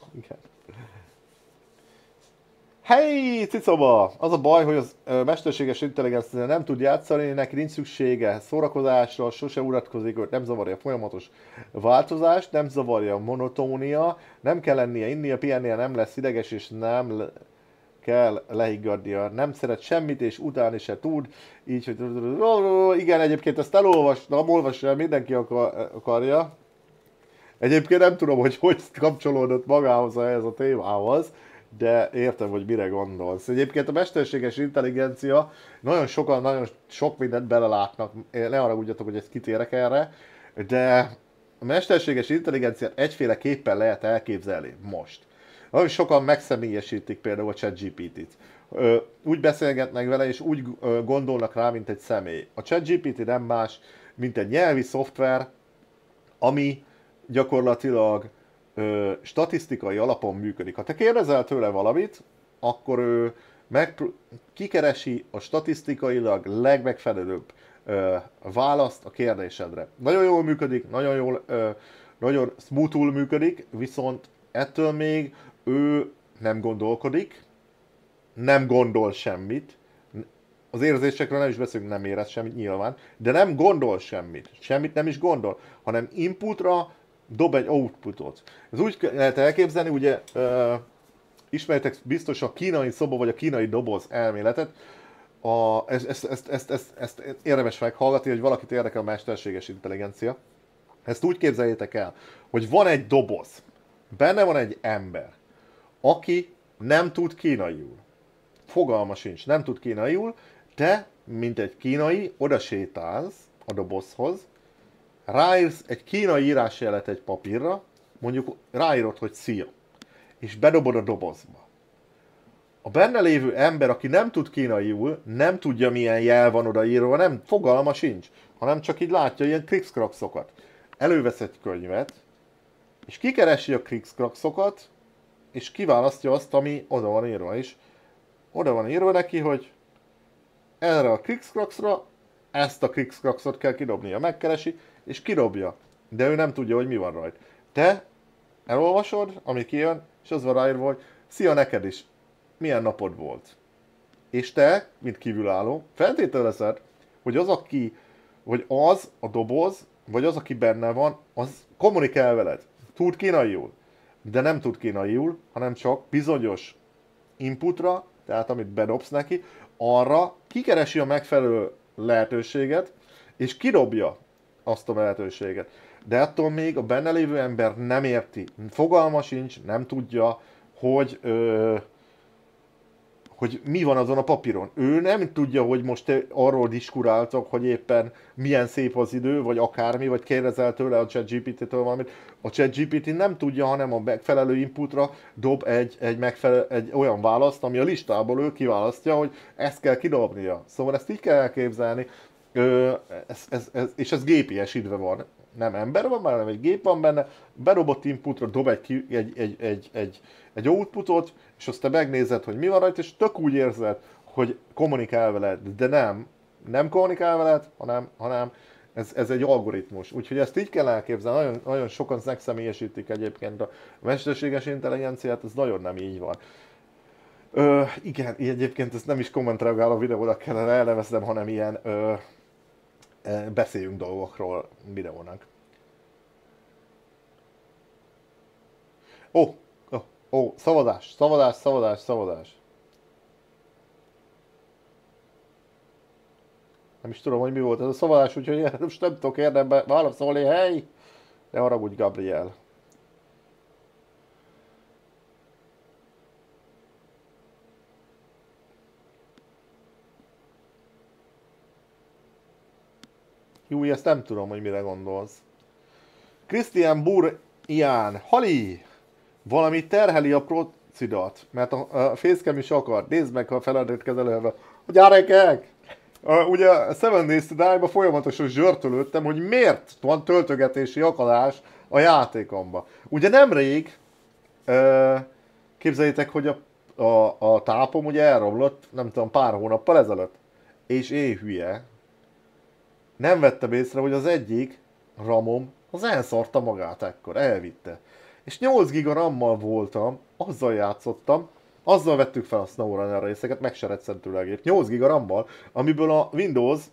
Hey, Cicoma! Az a baj, hogy az mesterséges intelligencia nem tud játszani, neki nincs szüksége szórakozásra, sose uratkozik, hogy nem zavarja a folyamatos változást, nem zavarja a monotónia, nem kell lennie, innia, pihennie, nem lesz ideges, és nem kell lehiggadnia, nem szeret semmit, és utáni se tud, így, hogy igen, egyébként ezt olvassa el, mindenki akarja. Egyébként nem tudom, hogy kapcsolódott magához ehhez a témához, de értem, hogy mire gondolsz. Egyébként a mesterséges intelligencia, nagyon sokan, nagyon sok mindent belelátnak, ne haragudjatok, hogy ezt kitérek erre, de a mesterséges intelligenciát egyféleképpen lehet elképzelni most. Nagyon sokan megszemélyesítik például a ChatGPT-t. Úgy beszélgetnek vele, és úgy gondolnak rá, mint egy személy. A ChatGPT nem más, mint egy nyelvi szoftver, ami gyakorlatilag statisztikai alapon működik. Ha te kérdezel tőle valamit, akkor ő kikeresi a statisztikailag legmegfelelőbb választ a kérdésedre. Nagyon jól működik, nagyon smoothul működik, viszont ettől még ő nem gondolkodik, nem gondol semmit, az érzésekről nem is beszélünk, nem érez semmit nyilván, de nem gondol semmit nem is gondol, hanem inputra dob egy outputot. Ez úgy lehet elképzelni, ugye ismeritek biztos a kínai szoba vagy a kínai doboz elméletet, ezt érdemes meghallgatni, hogy valakit érdekel a mesterséges intelligencia. Ezt úgy képzeljétek el, hogy van egy doboz, benne van egy ember, aki nem tud kínaiul. Fogalma sincs, nem tud kínaiul, de mint egy kínai, oda sétálsz a dobozhoz, ráírsz egy kínai írásjelet egy papírra, mondjuk ráírod, hogy szia, és bedobod a dobozba. A benne lévő ember, aki nem tud kínaiul, nem tudja milyen jel van odaírva, nem, fogalma sincs, hanem csak így látja ilyen krikszkrakszokat. Elővesz egy könyvet, és kikeresi a krikszkrakszokat, és kiválasztja azt, ami oda van írva is. Oda van írva neki, hogy erre a krikszkrakszra ezt a krikszkrakszot kell kidobnia. Megkeresi, és kidobja. De ő nem tudja, hogy mi van rajta. Te elolvasod, ami kijön, és az van ráírva, hogy szia neked is, milyen napod volt. És te, mint kívülálló, feltételezed, hogy az a doboz, vagy az, aki benne van, az kommunikál veled. Tud kínaiul. De nem tud kínaiul, hanem csak bizonyos inputra, tehát amit bedobsz neki, arra kikeresi a megfelelő lehetőséget, és kidobja azt a lehetőséget. De attól még a benne lévő ember nem érti, fogalma sincs, nem tudja, hogy mi van azon a papíron. Ő nem tudja, hogy most arról diskuráltak, hogy éppen milyen szép az idő, vagy akármi, vagy kérdezel tőle a ChatGPT-től valamit. A ChatGPT nem tudja, hanem a megfelelő inputra dob egy olyan választ, ami a listából ő kiválasztja, hogy ezt kell kidobnia. Szóval ezt így kell elképzelni, és ez gépiesítve van. Nem ember van, hanem egy gép van benne, bedobott inputra dob egy outputot, és azt te megnézed, hogy mi van rajta, és tök úgy érzed, hogy kommunikál veled, de nem kommunikál veled, hanem ez egy algoritmus. Úgyhogy ezt így kell elképzelni, nagyon, nagyon sokan megszemélyesítik egyébként a mesterséges intelligenciát, ez nagyon nem így van. Igen, egyébként ezt nem is kommentreagál a videóra kellene elneveznem, hanem ilyen beszéljünk dolgokról videónak. Szavazás. Nem is tudom, hogy mi volt ez a szavazás, úgyhogy most nem tudok érdemben válaszolni, hely! Ne haragudj, Gabriel. Jó, ezt nem tudom, hogy mire gondolsz. Christian Burján, Hali! Valami terheli a procidat, mert a facecam is akar. Nézd meg a feladat kezelőbe. A gyerekek! Ugye a Seven Days to Die-ba folyamatosan zsörtölődtem, hogy miért van töltögetési akadás a játékomba. Ugye nemrég, képzeljétek, hogy a tápom ugye elromlott, nem tudom, pár hónappal ezelőtt. És én hülye. Nem vettem észre, hogy az egyik ramom az elszarta magát ekkor, elvitte. És 8 giga RAM-mal voltam, azzal játszottam, azzal vettük fel a SnowRunner részeket, meg se reccent tőle a gép. 8 giga RAM-mal, amiből a Windows,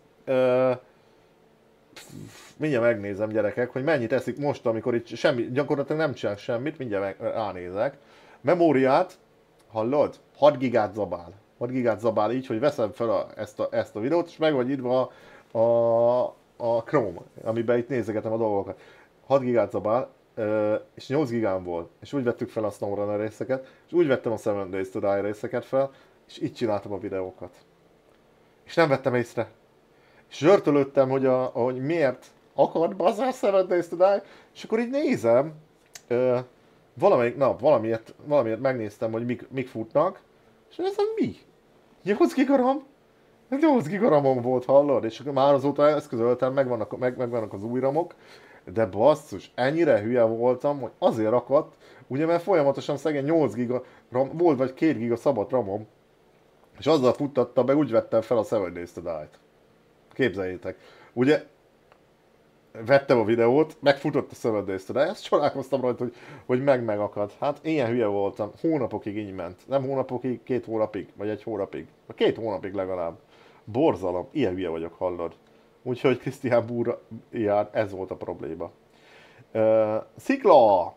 mindjárt megnézem gyerekek, hogy mennyit eszik most, amikor itt gyakorlatilag nem csinál semmit, mindjárt ránézek. Memóriát, hallod? 6 gigát zabál. 6 gigát zabál így, hogy veszem fel ezt a videót, és meg vagy írva a Chrome, amiben itt nézegetem a dolgokat. 6 gigát zabál, és 8 gigán volt, és úgy vettük fel a SnowRunner részeket, és úgy vettem a Seven Days to Die részeket fel, és így csináltam a videókat. És nem vettem észre. És zsörtölődtem, hogy miért akart bazzá Seven Days to Die, és akkor így nézem, valamelyik nap valamiért megnéztem, hogy mik futnak, és nézem, mi? 8 gigaram? 8 gigaramom volt, hallod? És már azóta eszközöltem, megvannak az új ramok, de basszus, ennyire hülye voltam, hogy azért akadt, ugye mert folyamatosan szegény 8 giga RAM, volt vagy 2 giga szabad ramom, és azzal futtatta, meg úgy vettem fel a Seven Days to Die-t. képzeljétek. Ugye vettem a videót, megfutott a 7 Days to Die, ezt csodálkoztam rajta, hogy megakad. Hát ilyen hülye voltam, hónapokig így ment. Nem hónapokig, 2 hónapig, vagy 1 hónapig. 2 hónapig legalább. Borzalom, ilyen hülye vagyok, hallod. Úgyhogy Krisztián Búra, ilyen, ez volt a probléma. Szikla!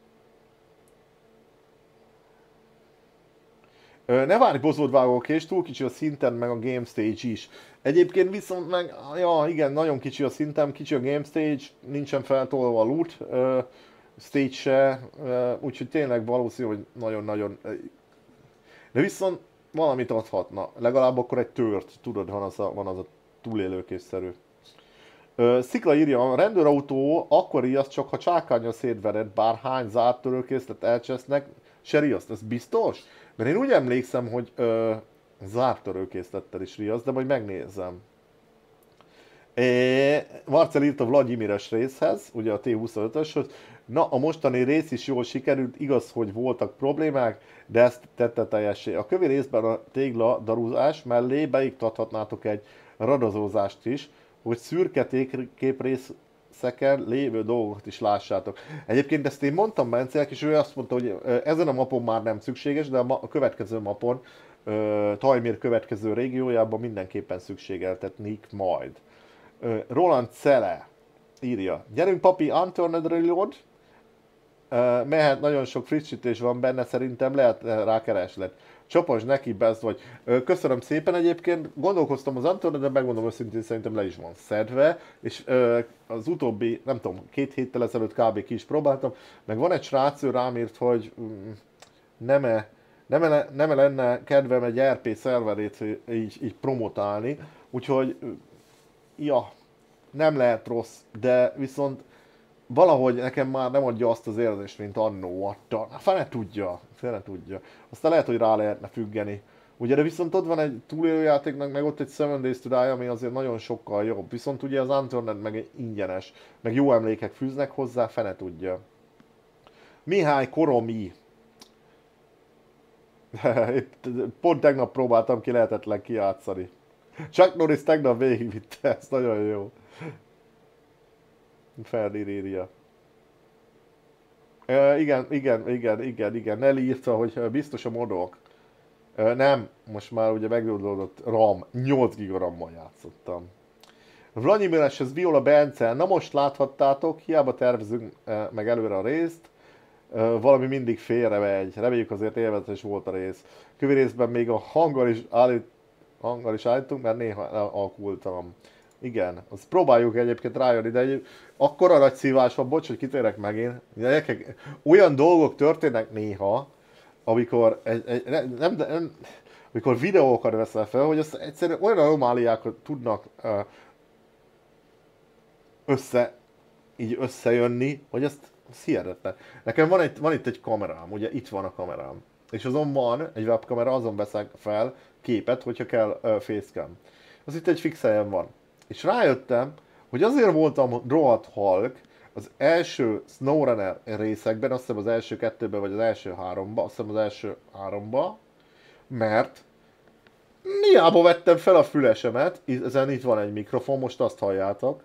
Ne várj bozódvágókés, túl kicsi a szinten, meg a game stage is. Egyébként viszont meg, ja igen, nagyon kicsi a szintem, kicsi a game stage, nincsen feltolva a loot stage se, úgyhogy tényleg valószínű, hogy nagyon-nagyon... De viszont valamit adhatna, legalább akkor egy tört, tudod, van az a túlélőkésszerű. Szikla írja, a rendőrautó akkor riaszt csak, ha csákánnyal szétvered, bár hány zárt törőkészlet elcsesznek, se riaszt, ez biztos? Mert én úgy emlékszem, hogy zárt törőkészlettel is riaszt, de majd megnézem. Marcel írt a Vladimires részhez, ugye a T25-ös, hogy na, a mostani rész is jól sikerült, igaz, hogy voltak problémák, de ezt tette teljessé. A kövi részben a tégla darúzás mellé beiktathatnátok egy radazózást is, hogy szürke képrészeken lévő dolgokat is lássátok. Egyébként ezt én mondtam Bencének, és ő azt mondta, hogy ezen a mapon már nem szükséges, de a következő mapon, Tajmir következő régiójában mindenképpen szükségeltetnék majd. Roland Cele írja, gyerünk papi, Unturned Reload, mehet, nagyon sok frissítés van benne, szerintem lehet rá kereslet. Csapasd neki, best vagy. Köszönöm szépen egyébként, gondolkoztam az Unturned, de megmondom őszintén, szerintem le is van szedve, és az utóbbi, nem tudom, 2 héttel ezelőtt kb. Ki is próbáltam, meg van egy srác, ő rám írt, hogy nem lenne kedvem egy RP szerverét így promotálni, úgyhogy ja, nem lehet rossz, de viszont valahogy nekem már nem adja azt az érzést, mint annó adta. Fene tudja. Aztán lehet, hogy rá lehetne függeni. Ugye, de viszont ott van egy túlélőjátéknak, meg ott egy 7 Days to Die, ami azért nagyon sokkal jobb. Viszont ugye az Unturned meg ingyenes, meg jó emlékek fűznek hozzá, fene tudja. Mihály Koromi. Pont tegnap próbáltam ki, lehetetlen kijátszani. Chuck Norris tegnap végigvitte, ez nagyon jó. Ferdinand írja. Igen. Nelly írta, hogy biztos a modok. Nem, most már ugye megoldódott RAM, 8 GB RAM-mal játszottam. Vladimireshez Viola Bence, na most láthattátok, hiába tervezünk meg előre a részt, valami mindig félre megy, reméljük azért élvezetes volt a rész. Kövi részben még a hanggal is állítunk, mert néha alkultam. Igen, azt próbáljuk egyébként rájönni, de akkora nagy szívás van, bocs, hogy kitérek megint. Olyan dolgok történnek néha, amikor, amikor videókat veszel fel, hogy azt egyszerűen olyan anomáliákat tudnak összejönni, hogy azt hihetetlen. Nekem van itt egy kamerám, ugye itt van a kamerám. És azon van egy webkamera, azon veszek fel képet, hogyha kell facecam. Az itt egy fix helyen van. És rájöttem, hogy azért voltam rohadt halk az első SnowRunner részekben, azt hiszem az első 2-ben, vagy az első 3-ba, azt hiszem az első 3-ba, mert hiába vettem fel a fülesemet, ezen itt van egy mikrofon, most azt halljátok.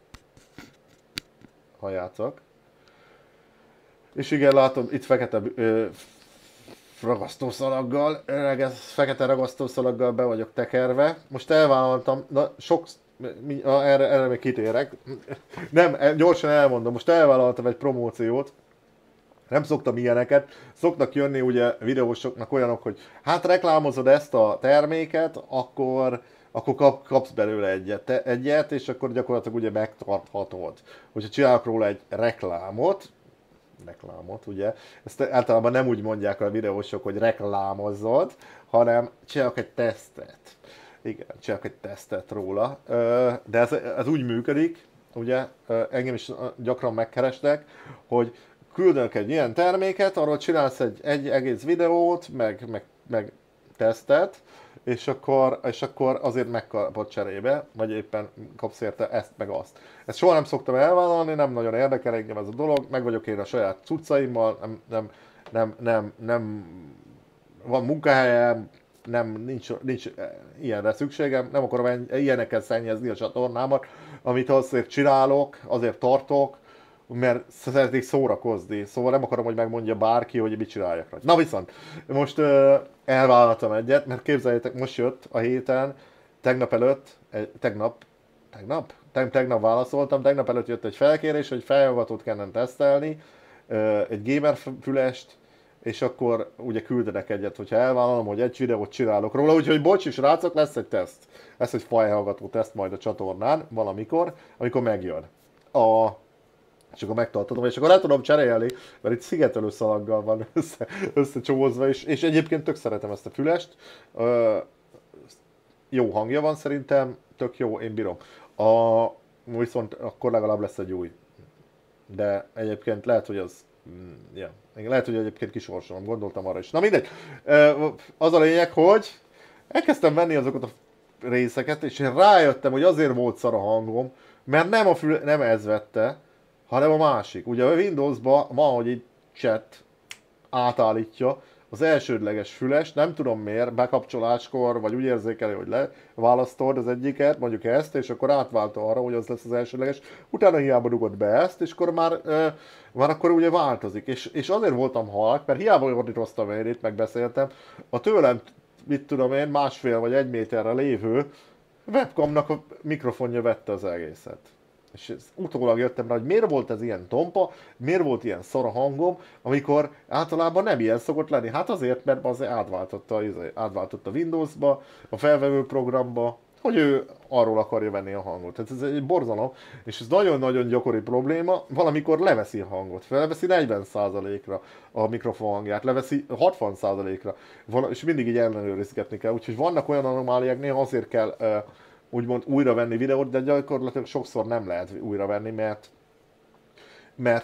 És igen, látom, itt fekete ragasztószalaggal, fekete ragasztószalaggal be vagyok tekerve. Most elvállaltam, erre még kitérek. Nem, gyorsan elmondom, most elvállaltam egy promóciót. Nem szoktam ilyeneket. Szoktak jönni ugye videósoknak olyanok, hogy hát reklámozod ezt a terméket, akkor kapsz belőle egyet, és akkor gyakorlatilag ugye megtarthatod. Hogyha csinálok róla egy reklámot, ugye, ezt általában nem úgy mondják a videósok, hogy reklámozzod, hanem csinálok egy tesztet. Igen, csinálok egy tesztet róla, de ez úgy működik, ugye, engem is gyakran megkeresnek, hogy küldök egy ilyen terméket, arról csinálsz egy egész videót, meg tesztet, és akkor azért megkapod cserébe, vagy éppen kapsz érte ezt meg azt. Ezt soha nem szoktam elvállalni, nem nagyon érdekel engem ez a dolog, meg vagyok én a saját cuccaimmal, nem van munkahelyem, nincs ilyenre szükségem, nem akarom ilyenekkel szennyezni a csatornámat, amit azért csinálok, azért tartok, mert szeretnék szórakozni, szóval nem akarom, hogy megmondja bárki, hogy mit csináljak rajta. Na viszont, most elvállaltam egyet, mert képzeljétek, most jött a héten, tegnap előtt, tegnap válaszoltam, tegnap előtt jött egy felkérés, hogy fejhallgatót kellene tesztelni, egy gamer fülest, és akkor ugye küldenek egyet, hogyha elvállalom, hogy egy videót csinálok róla, úgyhogy bocs, srácok, lesz egy teszt. Lesz egy fejhallgató teszt majd a csatornán valamikor, amikor megjön. És akkor megtartatom, és akkor le tudom cserélni, mert itt szigetelő szalaggal van összecsomózva, és egyébként tök szeretem ezt a fülest. Jó hangja van szerintem, tök jó, én bírom. Viszont akkor legalább lesz egy új. De egyébként lehet, hogy az... Ja. Lehet, hogy egyébként kisorsolom, gondoltam arra is. Na mindegy. Az a lényeg, hogy elkezdtem venni azokat a részeket, és én rájöttem, hogy azért volt szar a hangom, mert nem ez vette, hanem a másik. Ugye a Windowsban van, hogy egy chat átállítja az elsődleges füles, nem tudom miért, bekapcsoláskor, vagy úgy érzékeli, hogy leválasztod az egyiket, mondjuk ezt, és akkor átválta arra, hogy az lesz az elsődleges, utána hiába dugod be ezt, és akkor már akkor ugye változik. És azért voltam halk, mert hiába ordítoztam én itt, megbeszéltem, a tőlem, mit tudom én, 1,5 vagy 1 méterre lévő webcamnak a mikrofonja vette az egészet. És utólag jöttem rá, hogy miért volt ez ilyen tompa, miért volt ilyen szar a hangom, amikor általában nem ilyen szokott lenni. Hát azért, mert az átváltotta Windowsba, a felvevő programba, hogy ő arról akarja venni a hangot. Tehát ez egy borzalom, és ez nagyon-nagyon gyakori probléma, valamikor leveszi a hangot, leveszi 40%-ra a mikrofon hangját, leveszi 60%-ra, és mindig így ellenőrizgetni kell. Úgyhogy vannak olyan anomáliák, néha azért kell úgymond újra venni videót, de gyakorlatilag sokszor nem lehet újra venni, mert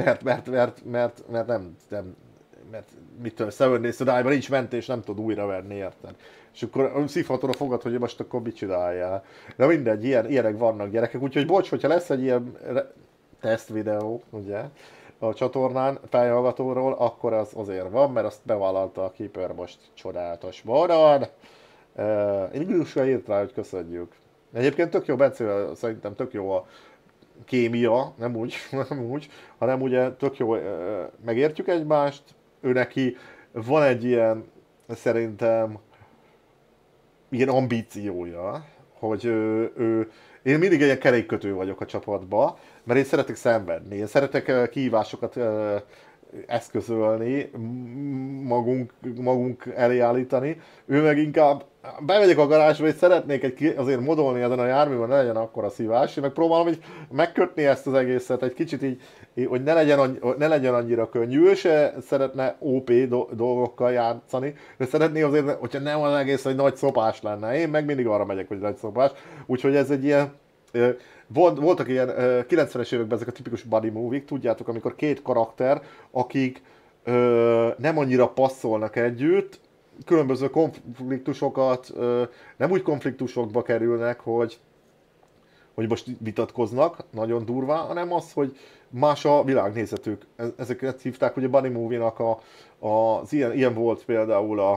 mit tudom, Seven Days to Die-ban nincs mentés, nem tud újra venni, érted? És akkor szívhatod a fogad, hogy most akkor mit csináljál. De mindegy, ilyenek vannak gyerekek, úgyhogy bocs, hogyha lesz egy ilyen teszt videó, ugye, a csatornán fejhallgatóról, akkor az azért van, mert azt bevállalta a Keeper most csodálatos módon. Inglisre írt rá, hogy köszönjük. Egyébként tök jó, Bencével szerintem tök jó a kémia, nem úgy, hanem ugye tök jó, megértjük egymást, ő neki van egy ilyen, szerintem, ilyen ambíciója, hogy én mindig egy ilyen kerékkötő vagyok a csapatba, mert én szeretek szenvedni, én szeretek kihívásokat eszközölni, magunk elé állítani. Ő meg inkább bemegyek a garázsba, és szeretnék azért modolni ezen a járműben, ne legyen akkora szívás. Én meg próbálom így megkötni ezt az egészet egy kicsit így, hogy ne legyen annyira könnyű. Ő se szeretne OP dolgokkal játszani, de szeretné azért, hogyha nem az egész, hogy nagy szopás lenne. Én meg mindig arra megyek, hogy nagy szopás. Úgyhogy ez egy ilyen... Voltak ilyen 90-es években ezek a tipikus buddy movie-k, tudjátok, amikor két karakter, akik nem annyira passzolnak együtt, különböző konfliktusokat, nem úgy konfliktusokba kerülnek, hogy most vitatkoznak nagyon durván, hanem az, hogy más a világnézetük. Ezeket hívták ugye buddy movie-nak az ilyen volt például a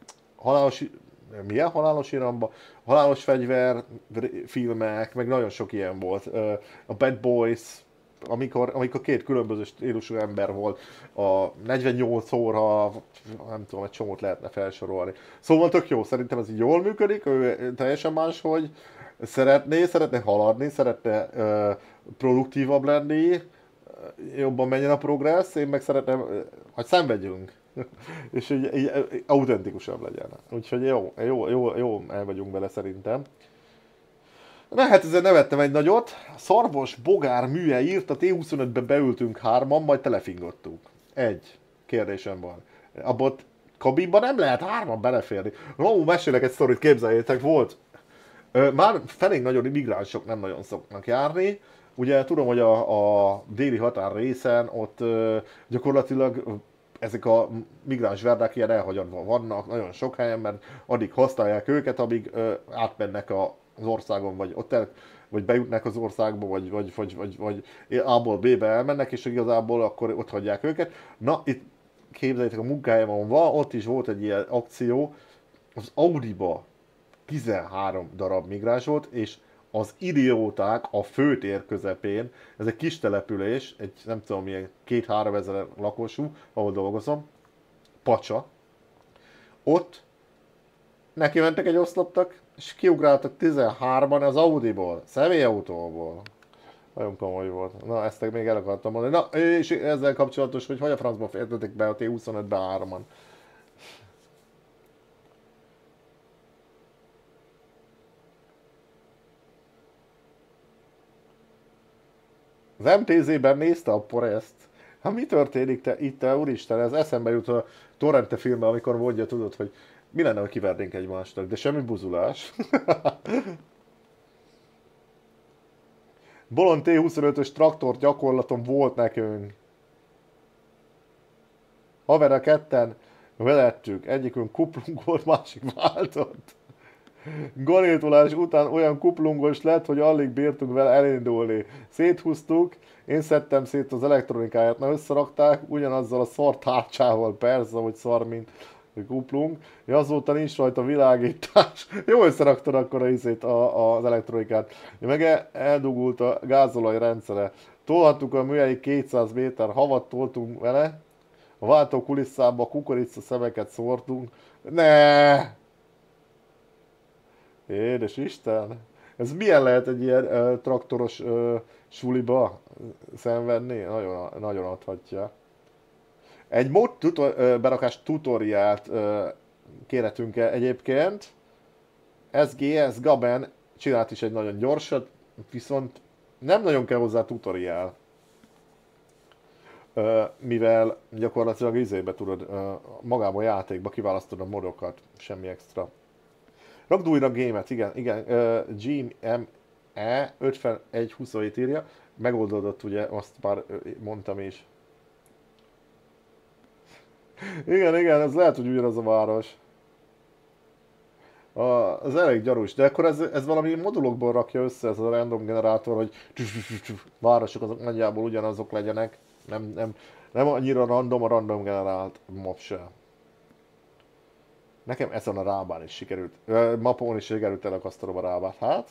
Halálos Iramba, Halálos Fegyver filmek, meg nagyon sok ilyen volt. A Bad Boys, amikor két különböző stílusú ember volt, a 48 óra, nem tudom, egy csomót lehetne felsorolni. Szóval tök jó, szerintem ez így jól működik, ő teljesen más, hogy szeretne haladni, szeretne produktívabb lenni, jobban menjen a progressz, én meg szeretném, hogy szenvedjünk. És így autentikusabb legyen. Úgyhogy jó el vagyunk vele szerintem. Na hát ezzel nevettem egy nagyot. Szarvas Bogár Műhe írt, a T25-be beültünk hárman, majd telefingottuk. Egy kérdésem van. Abban kabinban nem lehet hárman beleférni. Mesélek egy sztorit, képzeljétek, volt. Már felénk nagyon migránsok nem nagyon szoknak járni. Ugye tudom, hogy a déli határ részen ott gyakorlatilag ezek a migráns verdák ilyen elhagyadva vannak nagyon sok helyen, mert addig használják őket, amíg átmennek az országon, vagy bejutnak az országba, vagy A-ból B-be elmennek, és igazából akkor ott hagyják őket. Na, itt képzeljétek, a munkájában van, ott is volt egy ilyen akció, az Audiba 13 darab migráns volt, és az idióták a főtér közepén, ez egy kis település, egy nem tudom milyen 2-3 ezer lakosú, ahol dolgozom, Pacsa, ott neki mentek egy oszlopnak, és kiugráltak 13-an az Audiból, személyautóból. Nagyon komoly volt. Na, ezt még el akartam mondani. Na, és ezzel kapcsolatos, hogy a francba fértetek be a T25-be 3-an. Az MTZ-ben nézte a Poreszt. Hát mi történik itt, úristen, ez eszembe jut a Torrente filmben, amikor mondja, tudod, hogy mi lenne, ha kivernénk egymásnak, de semmi buzulás. Bolond T25-ös traktor gyakorlaton volt nekünk. Haverra ketten velettük, egyikünk kuplung volt, másik váltott. Ganétolás után olyan kuplungos lett, hogy alig bírtunk vele elindulni. Széthúztuk, én szedtem szét az elektronikáját, mert összerakták ugyanazzal a szar tárcsával, persze, hogy szar, mint kuplung. Azóta nincs rajta világítás. Jó összeraktad akkor az elektronikát. Meg eldugult a gázolaj rendszere. Tolhattuk a műhelyig 200 méter, havat toltunk vele. A váltó kulisszába kukorica szemeket szórtunk. Ne! Édes Isten! Ez milyen lehet egy ilyen traktoros suliba szenvedni? Nagyon, nagyon adhatja. Egy mod berakás tutoriált kérhetünk el egyébként. SGS Gaben csinált is egy nagyon gyorsat, viszont nem nagyon kell hozzá tutoriál. Mivel gyakorlatilag izébe tudod, magába a játékba kiválasztod a modokat, semmi extra. Rakd újra gémet, igen, GME 5127 írja, megoldódott, ugye, azt már mondtam is. Igen, ez lehet, hogy ugyanaz a város. Az elég gyarús, de akkor ez valami modulokból rakja össze ez a random generátor, hogy városok azok nagyjából ugyanazok legyenek. Nem annyira random a random generált mob se. Nekem ezen a rábán is sikerült, mapon is sikerült elakasztanom a rábát, hát.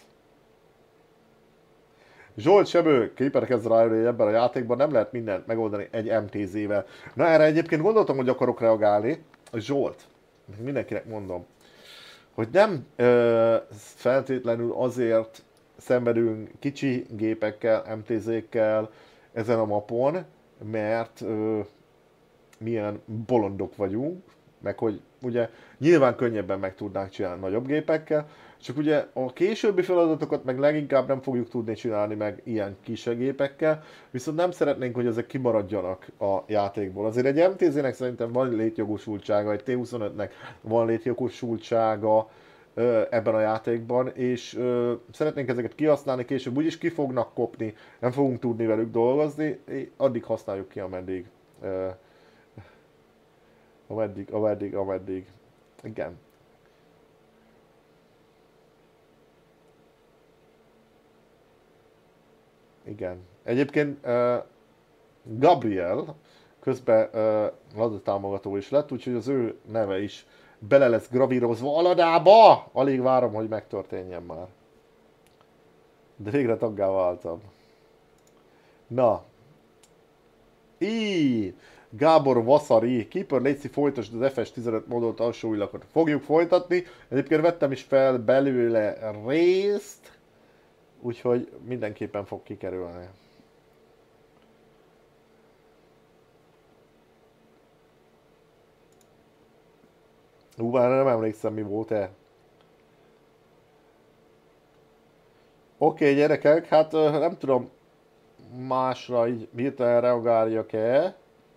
Zsolt Sebő, Creeper kezd rájönni, hogy ebben a játékban nem lehet mindent megoldani egy MTZ-vel. Na erre egyébként gondoltam, hogy akarok reagálni. Zsolt, mindenkinek mondom, hogy nem feltétlenül azért szenvedünk kicsi gépekkel, MTZ-kkel ezen a mapon, mert milyen bolondok vagyunk, meg hogy ugye nyilván könnyebben meg tudnánk csinálni nagyobb gépekkel, csak ugye a későbbi feladatokat meg leginkább nem fogjuk tudni csinálni meg ilyen kis gépekkel, viszont nem szeretnénk, hogy ezek kimaradjanak a játékból. Azért egy MTZ-nek szerintem van létjogosultsága, egy T25-nek van létjogosultsága ebben a játékban, és szeretnénk ezeket kihasználni, később úgyis ki fognak kopni, nem fogunk tudni velük dolgozni, addig használjuk ki, ameddig. Ameddig. Igen. Igen. Egyébként Gabriel közben Lada támogató is lett, úgyhogy az ő neve is bele lesz gravírozva a Ladába! Alig várom, hogy megtörténjen már. De végre taggá váltam. Na. Gábor Vaszari, Keeper, létszi, folytasd az FS15 modolt alsó illakot. Fogjuk folytatni. Egyébként vettem is fel belőle részt, úgyhogy mindenképpen fog kikerülni. Már nem emlékszem, mi volt-e. Oké, gyerekek, hát nem tudom másra így hirtelen reagáljak-e.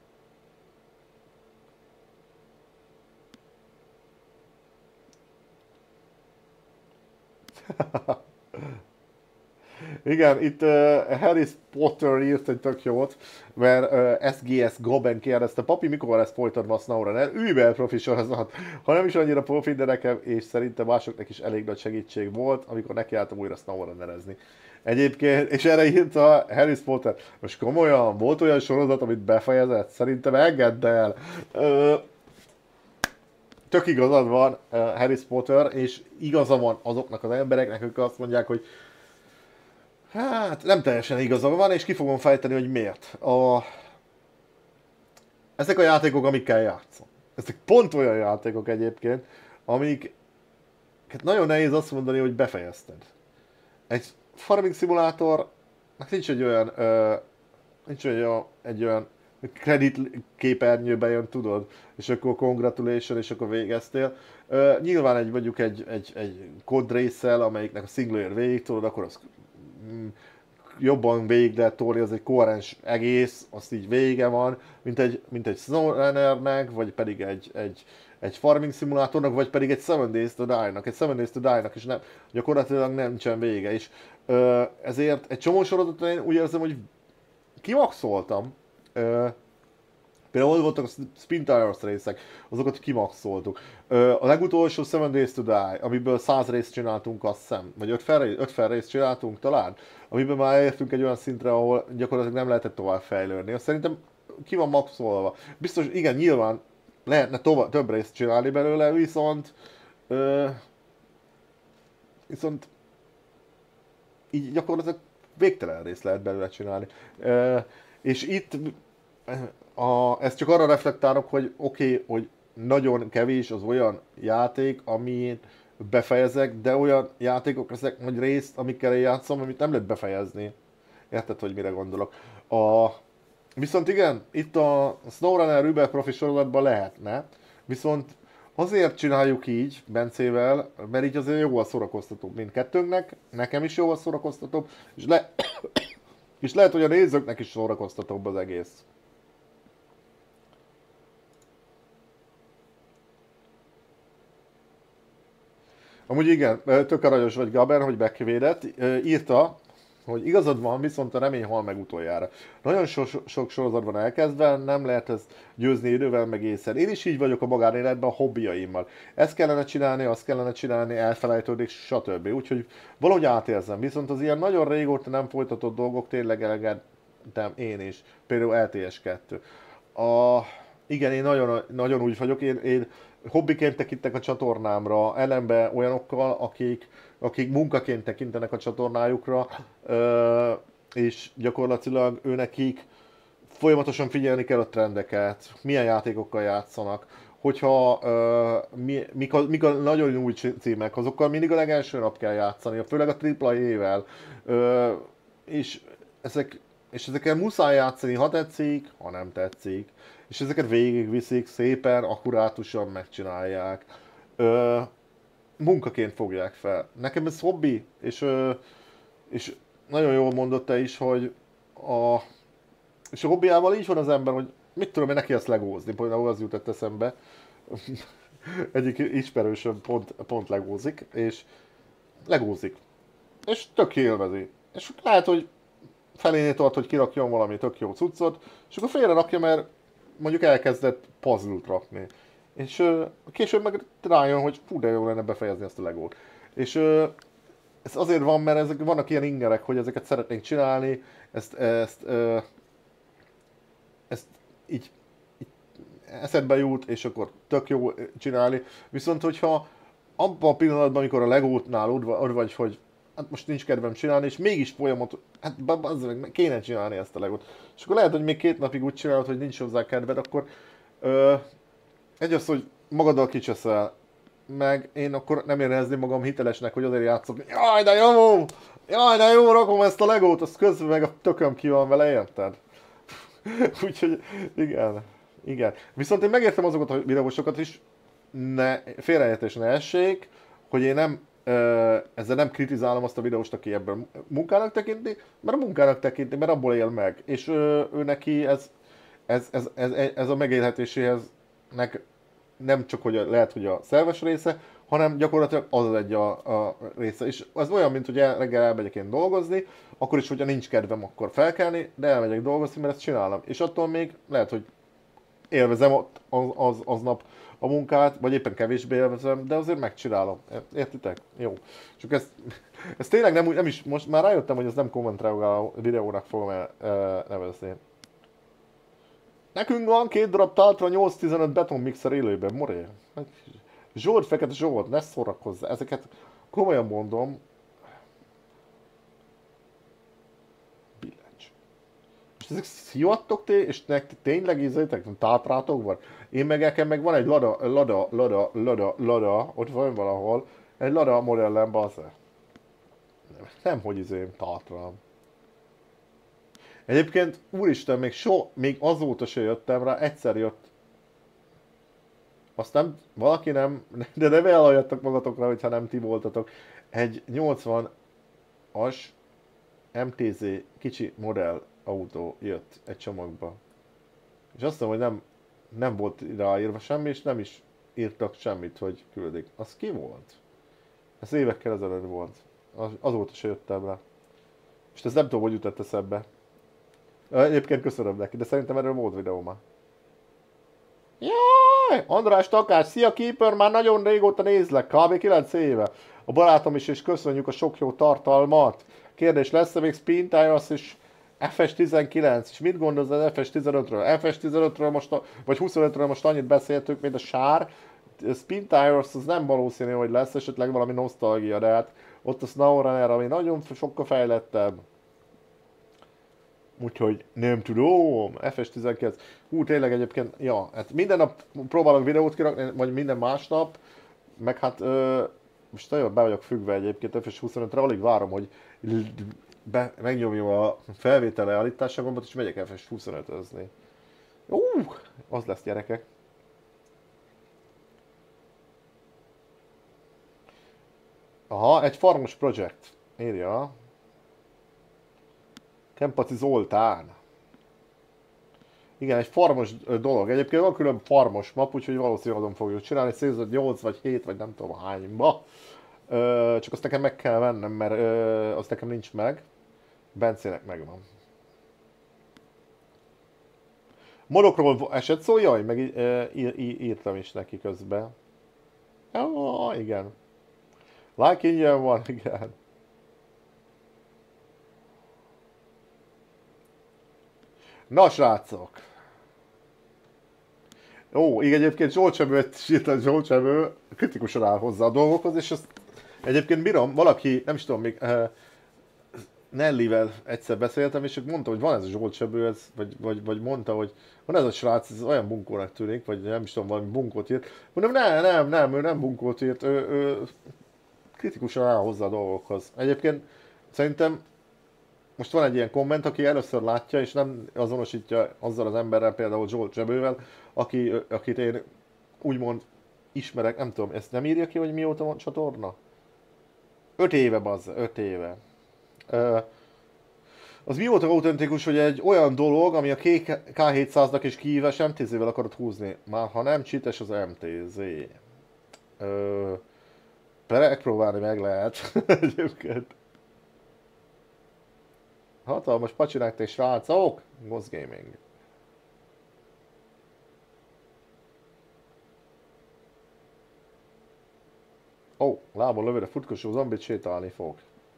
Igen, itt Harry Potter írt egy tök jót, mert SGS Gaben kérdezte, papi, mikor lesz folytatva a SnowRunner? Über profi sorozat. Ha nem is annyira profi, de nekem és szerintem másoknak is elég nagy segítség volt, amikor nekiálltam újra SnowRunnerezni. Egyébként, és erre írta Harry Potter, most komolyan, volt olyan sorozat, amit befejezett? Szerintem engedd el. tök igazad van, Harry Potter, és igaza van azoknak az embereknek, akik azt mondják, hogy hát nem teljesen igaza van, és ki fogom fejteni, hogy miért. Ezek a játékok, amikkel játszom. Ezek pont olyan játékok egyébként, amiket nagyon nehéz azt mondani, hogy befejezted. Egy farming szimulátornak nincs egy olyan kredit képernyőbe jön, tudod, és akkor congratulation, és akkor végeztél. Nyilván mondjuk egy kódrésszel, amelyiknek a single végig, tudod, akkor az jobban végig lehet tolni, az egy koherens egész, azt így vége van, mint egy SnowRunnernek, vagy pedig egy farming szimulátornak, vagy pedig egy Seven Days to Die-nak. Egy Seven Days to Die-nak is nem, gyakorlatilag nincsen vége. És ezért egy csomó sorozatot én úgy érzem, hogy kimaxoltam. Például voltak a Spin Tires részek, azokat kimaxoltuk. A legutolsó Seven Days to Die, amiből 100 részt csináltunk, azt hiszem, vagy 50 részt csináltunk talán, amiből már elértünk egy olyan szintre, ahol gyakorlatilag nem lehetett tovább fejlődni. Azt szerintem ki van maxolva. Biztos, igen, nyilván lehetne több részt csinálni belőle, viszont így gyakorlatilag végtelen részt lehet belőle csinálni. És itt ezt csak arra reflektálok, hogy oké, hogy nagyon kevés az olyan játék, amit befejezek, de olyan játékok lesznek, vagy részt, amikkel én játszom, amit nem lehet befejezni. Érted, hogy mire gondolok? Viszont igen, itt a SnowRunner Uber Profi sorozatban lehetne, viszont azért csináljuk így Bencével, mert így azért jóval szórakoztatóbb mindkettőnknek, nekem is jóval szórakoztatóbb, és lehet, hogy a nézőknek is szórakoztatóbb az egész. Amúgy igen, tök aranyos vagy Gaber, hogy megvédett. Írta, hogy igazad van, viszont a remény hal meg utoljára. Nagyon sok sorozat van elkezdve, nem lehet ezt győzni idővel meg észre. Én is így vagyok a magánéletben a hobbiaimmal. Ezt kellene csinálni, azt kellene csinálni, elfelejtődik, stb. Úgyhogy valahogy átérzem. Viszont az ilyen nagyon régóta nem folytatott dolgok tényleg elengedtem én is. Például LTS2. Igen, én nagyon úgy vagyok, én hobbiként tekintek a csatornámra, ellenben olyanokkal, akik munkaként tekintenek a csatornájukra, és gyakorlatilag őnekik folyamatosan figyelni kell a trendeket, milyen játékokkal játszanak, hogyha mik a nagyon új címek, azokkal mindig a legelső nap kell játszani, főleg a AAA-vel, és ezekkel muszáj játszani, ha tetszik, ha nem tetszik. És ezeket végigviszik, szépen, akkurátusan megcsinálják. Munkaként fogják fel. Nekem ez hobbi, és nagyon jól mondott te is, hogy és a hobbiával így van az ember, hogy mit tudom én neki ezt legózni, például az jutott eszembe. Egyik ismerősöm pont legózik, és legózik. És tök élvezi. És lehet, hogy felénél tart, hogy kirakjon valami tök jó cuccot, és akkor félre rakja, mert mondjuk elkezdett puzzle-t rakni. És később meg rájön, hogy fú, de jó lenne befejezni ezt a legót. És ez azért van, mert vannak ilyen ingerek, hogy ezeket szeretnénk csinálni, ezt így eszedbe jut, és akkor tök jó csinálni. Viszont hogyha abban a pillanatban, amikor a legótnál ott vagy, hogy hát most nincs kedvem csinálni, és mégis hát kéne csinálni ezt a legót. És akkor lehet, hogy még 2 napig úgy csinálod, hogy nincs hozzá kedved, akkor egy az, hogy magaddal kicseszel, meg én akkor nem érezném magam hitelesnek, hogy azért játszok, jaj de jó, rakom ezt a legót, azt közben meg a tököm ki van vele, érted? Úgyhogy igen. Viszont én megértem azokat a videósokat is, félreértés ne essék, hogy én nem ezzel nem kritizálom azt a videóst, aki ebből munkának tekinti, mert a munkának tekinti, mert abból él meg. És ő neki ez a megélhetéséhez nem csak hogy lehet, hogy a szerves része, hanem gyakorlatilag az egy a része. És az olyan, mint hogy reggel elmegyek én dolgozni, akkor is, hogyha nincs kedvem, akkor felkelni, de elmegyek dolgozni, mert ezt csinálom. És attól még lehet, hogy élvezem ott aznap a munkát, vagy éppen kevésbé élvezem, de azért megcsinálom. Értitek? Jó. Csak ezt tényleg nem is, most már rájöttem, hogy ez nem kommentreagáló videónak fogom nevezni. Nekünk van 2 darab Taltra 8-15 betonmixer élőben, moré. Zsolt, Fekete Zsolt, ne szórakozz, ezeket komolyan mondom. Billencs. És ezek szivattok ti, és nektek tényleg ízétek, tátrátok van? Én meg nekem meg van egy lada, ott van valahol, egy lada modellem, bazze. Nem, hogy tátrám. Egyébként, úristen, még azóta se jöttem rá, egyszer jött. Azt nem, valaki nem, de ne vállaljatok magatokra, hogyha nem ti voltatok. Egy 80-as MTZ kicsi modell autó jött egy csomagba. És azt mondom, hogy nem volt ráírva semmi, és nem is írtak semmit, hogy küldik. Az ki volt? Ez évekkel ezelőtt volt. Azóta se jöttem rá. És ez nem tudom, hogy jutott eszembe. Egyébként köszönöm neki, de szerintem erről volt videó már. Jaj! András Takás, szia Keeper, már nagyon régóta nézlek, kb. 9 éve. A barátom is, és köszönjük a sok jó tartalmat. Kérdés, lesz-e még Spin Tires és FS19, és mit gondolsz az FS15-ről? FS15-ről most, vagy 25-ről most annyit beszéltük, mint a sár. Spin Tires az nem valószínű, hogy lesz, esetleg valami nosztalgia, de hát ott a SnowRunner, ami nagyon sokkal fejlettebb. Úgyhogy nem tudom, FS19. Tényleg egyébként, ja, hát minden nap próbálok videót kirakni, vagy minden másnap, meg hát most nagyon be vagyok függve egyébként FS25-re, alig várom, hogy megnyomjam a felvétele állítása gombot, és megyek FS25-özni. Az lesz, gyerekek. Aha, egy farmos projekt, írja. Kempaci Zoltán. Igen, egy farmos dolog. Egyébként van külön farmos map, úgyhogy valószínűleg azon fogjuk csinálni. Szézod 8 vagy 7 vagy nem tudom hányba. Csak azt nekem meg kell vennem, mert azt nekem nincs meg. Bencének megvan. Modokról esett szó? Jaj, meg írtam is neki közben. Igen. Like ingyen van, igen. Na srácok! Ó, igen, egyébként Zsolt Csebő kritikusan áll hozzá a dolgokhoz, és ezt egyébként bírom, valaki, nem is tudom, még Nellivel egyszer beszéltem, és mondta, hogy van ez a Zsolt Csebő, ez, vagy mondta, hogy van ez a srác, ez olyan bunkónak tűnik, vagy nem is tudom, valami bunkót írt. Mondom, nem, ő nem bunkót írt, ő kritikusan áll hozzá a dolgokhoz. Egyébként szerintem most van egy ilyen komment, aki először látja, és nem azonosítja azzal az emberrel, például Zsolt Csebővel, akit én úgymond ismerek, nem tudom, ezt nem írja ki, hogy mióta van csatorna? 5 éve, bazza, 5 éve. Az mióta autentikus, hogy egy olyan dolog, ami a K700-nak és kihívás MTZ-vel akarod húzni. Már ha nem csites az MTZ. Megpróbálni meg lehet egyébként. Hatalmas pacsinák és srácok! Ghost Gaming. Lábon lövőre futkosó zombit sétálni fog.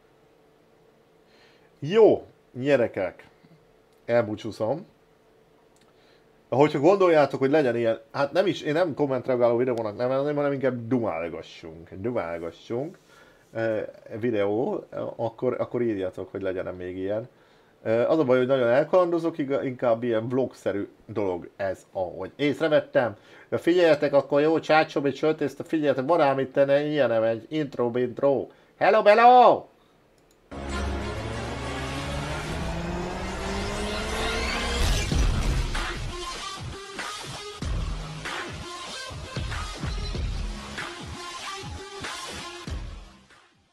Jó, gyerekek. Elbúcsúszom. Hogyha gondoljátok, hogy legyen ilyen, hát nem is, én nem kommentreagáló videónak nevezném, hanem inkább dumálgassunk videó, akkor írjátok, hogy legyen még ilyen. Az a baj, hogy nagyon elkalandozok, inkább ilyen vlogszerű dolog ez, ahogy észrevettem. De figyeljetek, akkor jó, csácsom egy sörtészta, figyeljetek, van ám itt ilyenem egy intro. Hello, bello!